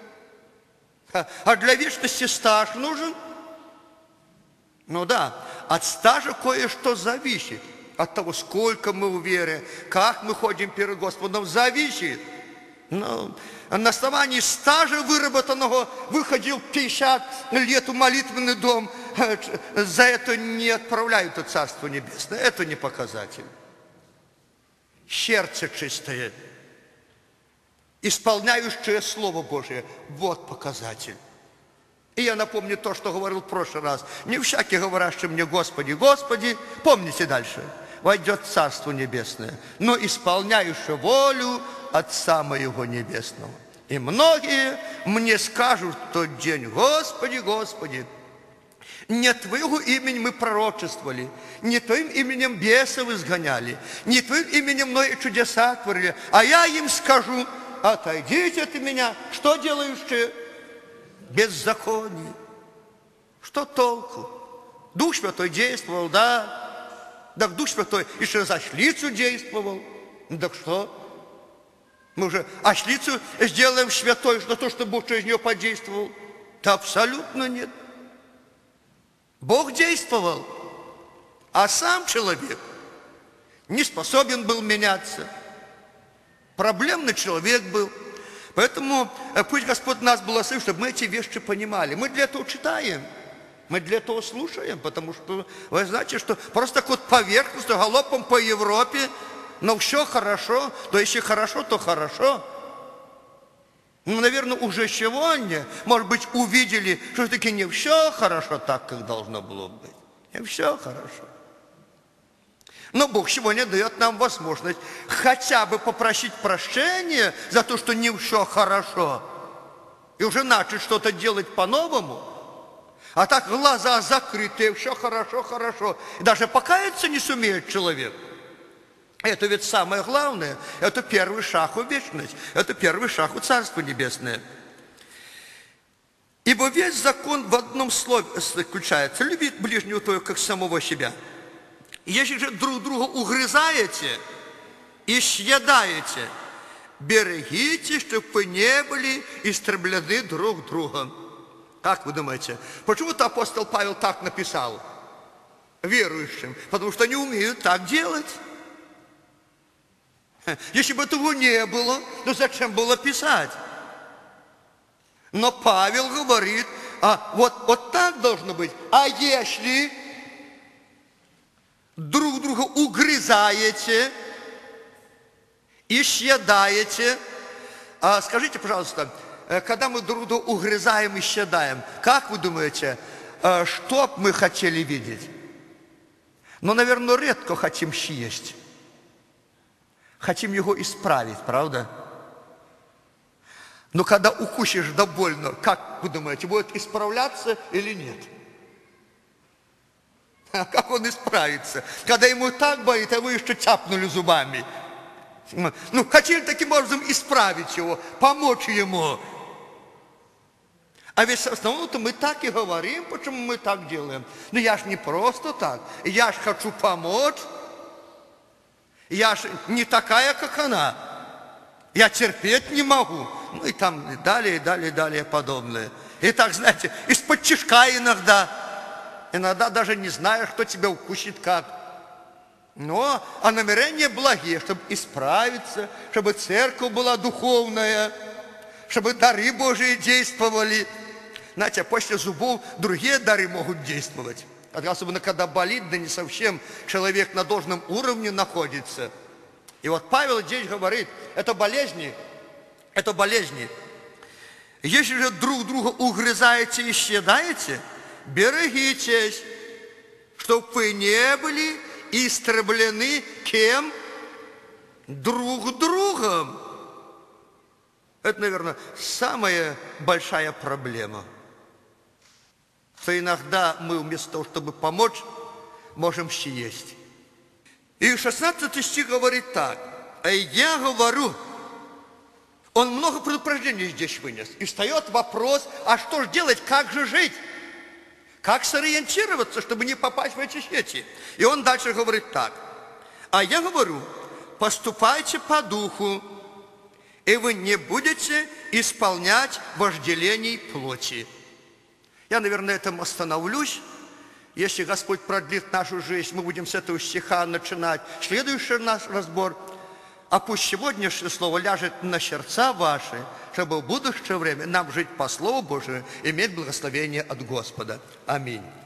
А для вечности стаж нужен? Ну да, от стажа кое-что зависит. От того, сколько мы в вере, как мы ходим перед Господом, зависит. Ну, на основании стажа выработанного выходил пятьдесят лет в молитвенный дом. За это не отправляют в Царство Небесное. Это не показатель. Сердце чистое, исполняющее Слово Божие. Вот показатель. И я напомню то, что говорил в прошлый раз. Не всякий, говорящий мне Господи, Господи, помните дальше, войдет в Царство Небесное, но исполняющий волю Отца моего Небесного. И многие мне скажут в тот день, Господи, Господи, не Твоего имени мы пророчествовали, не Твоим именем бесов изгоняли, не Твоим именем многие чудеса творили, а я им скажу, отойдите от меня, что делаешь ты? Беззаконие. Что толку? Дух Святой действовал, да? Так Дух Святой еще за ослицу действовал. Так что? Мы уже ослицу сделаем святой, за то, что Бог через нее подействовал? Да абсолютно нет. Бог действовал, а сам человек не способен был меняться. Проблемный человек был. Поэтому пусть Господь нас благословит, чтобы мы эти вещи понимали. Мы для этого читаем, мы для этого слушаем, потому что вы знаете, что просто так вот поверхностно, галопом по Европе, но все хорошо, то если хорошо, то хорошо. Ну, наверное, уже сегодня, может быть, увидели, что все-таки не все хорошо так, как должно было быть. Не все хорошо. Но Бог сегодня дает нам возможность хотя бы попросить прощения за то, что не все хорошо. И уже начать что-то делать по-новому. А так глаза закрытые, все хорошо, хорошо. И даже покаяться не сумеет человек. Это ведь самое главное. Это первый шаг в вечность. Это первый шаг в Царство Небесное. И Ибо весь закон в одном слове заключается: люби ближнего твоего, как самого себя. Если же друг друга угрызаете и съедаете, берегите, чтобы вы не были истреблены друг другом. Как вы думаете, почему-то апостол Павел так написал верующим? Потому что они умеют так делать. Если бы этого не было, то зачем было писать? Но Павел говорит, а вот, вот так должно быть. А если друг друга угрызаете и съедаете, а скажите, пожалуйста, когда мы друг друга угрызаем и съедаем, как вы думаете, что мы хотели видеть? Ну, наверное, редко хотим съесть. Хотим его исправить, правда? Но когда укусишь да больно, как вы думаете, будет исправляться или нет? А как он исправится? Когда ему так болит, а вы еще тяпнули зубами. Ну, хотели таким образом исправить его, помочь ему. А ведь в основном-то мы так и говорим, почему мы так делаем. Но я ж не просто так. Я ж хочу помочь. Я ж не такая, как она. Я терпеть не могу. Ну и там и далее, и далее, и далее подобное. И так, знаете, из-под тишка иногда. Иногда даже не знаешь, кто тебя укусит как. Но, а намерения благие, чтобы исправиться, чтобы церковь была духовная, чтобы дары Божии действовали. Знаете, а после зубов другие дары могут действовать. Особенно, когда болит, да не совсем человек на должном уровне находится. И вот Павел здесь говорит, это болезни, это болезни. Если же друг друга угрызаете и съедаете, берегитесь, чтобы вы не были истреблены кем? Друг другом. Это, наверное, самая большая проблема. Что иногда мы вместо того, чтобы помочь, можем съесть. И шестнадцатый стих говорит так. А я говорю, он много предупреждений здесь вынес. И встает вопрос, а что же делать, как же жить? Как сориентироваться, чтобы не попасть в эти сети? И он дальше говорит так. А я говорю, поступайте по духу, и вы не будете исполнять вожделений плоти. Я, наверное, на этом остановлюсь. Если Господь продлит нашу жизнь, мы будем с этого стиха начинать следующий наш разбор. А пусть сегодняшнее слово ляжет на сердца ваши, чтобы в будущее время нам жить по Слову Божию, иметь благословение от Господа. Аминь.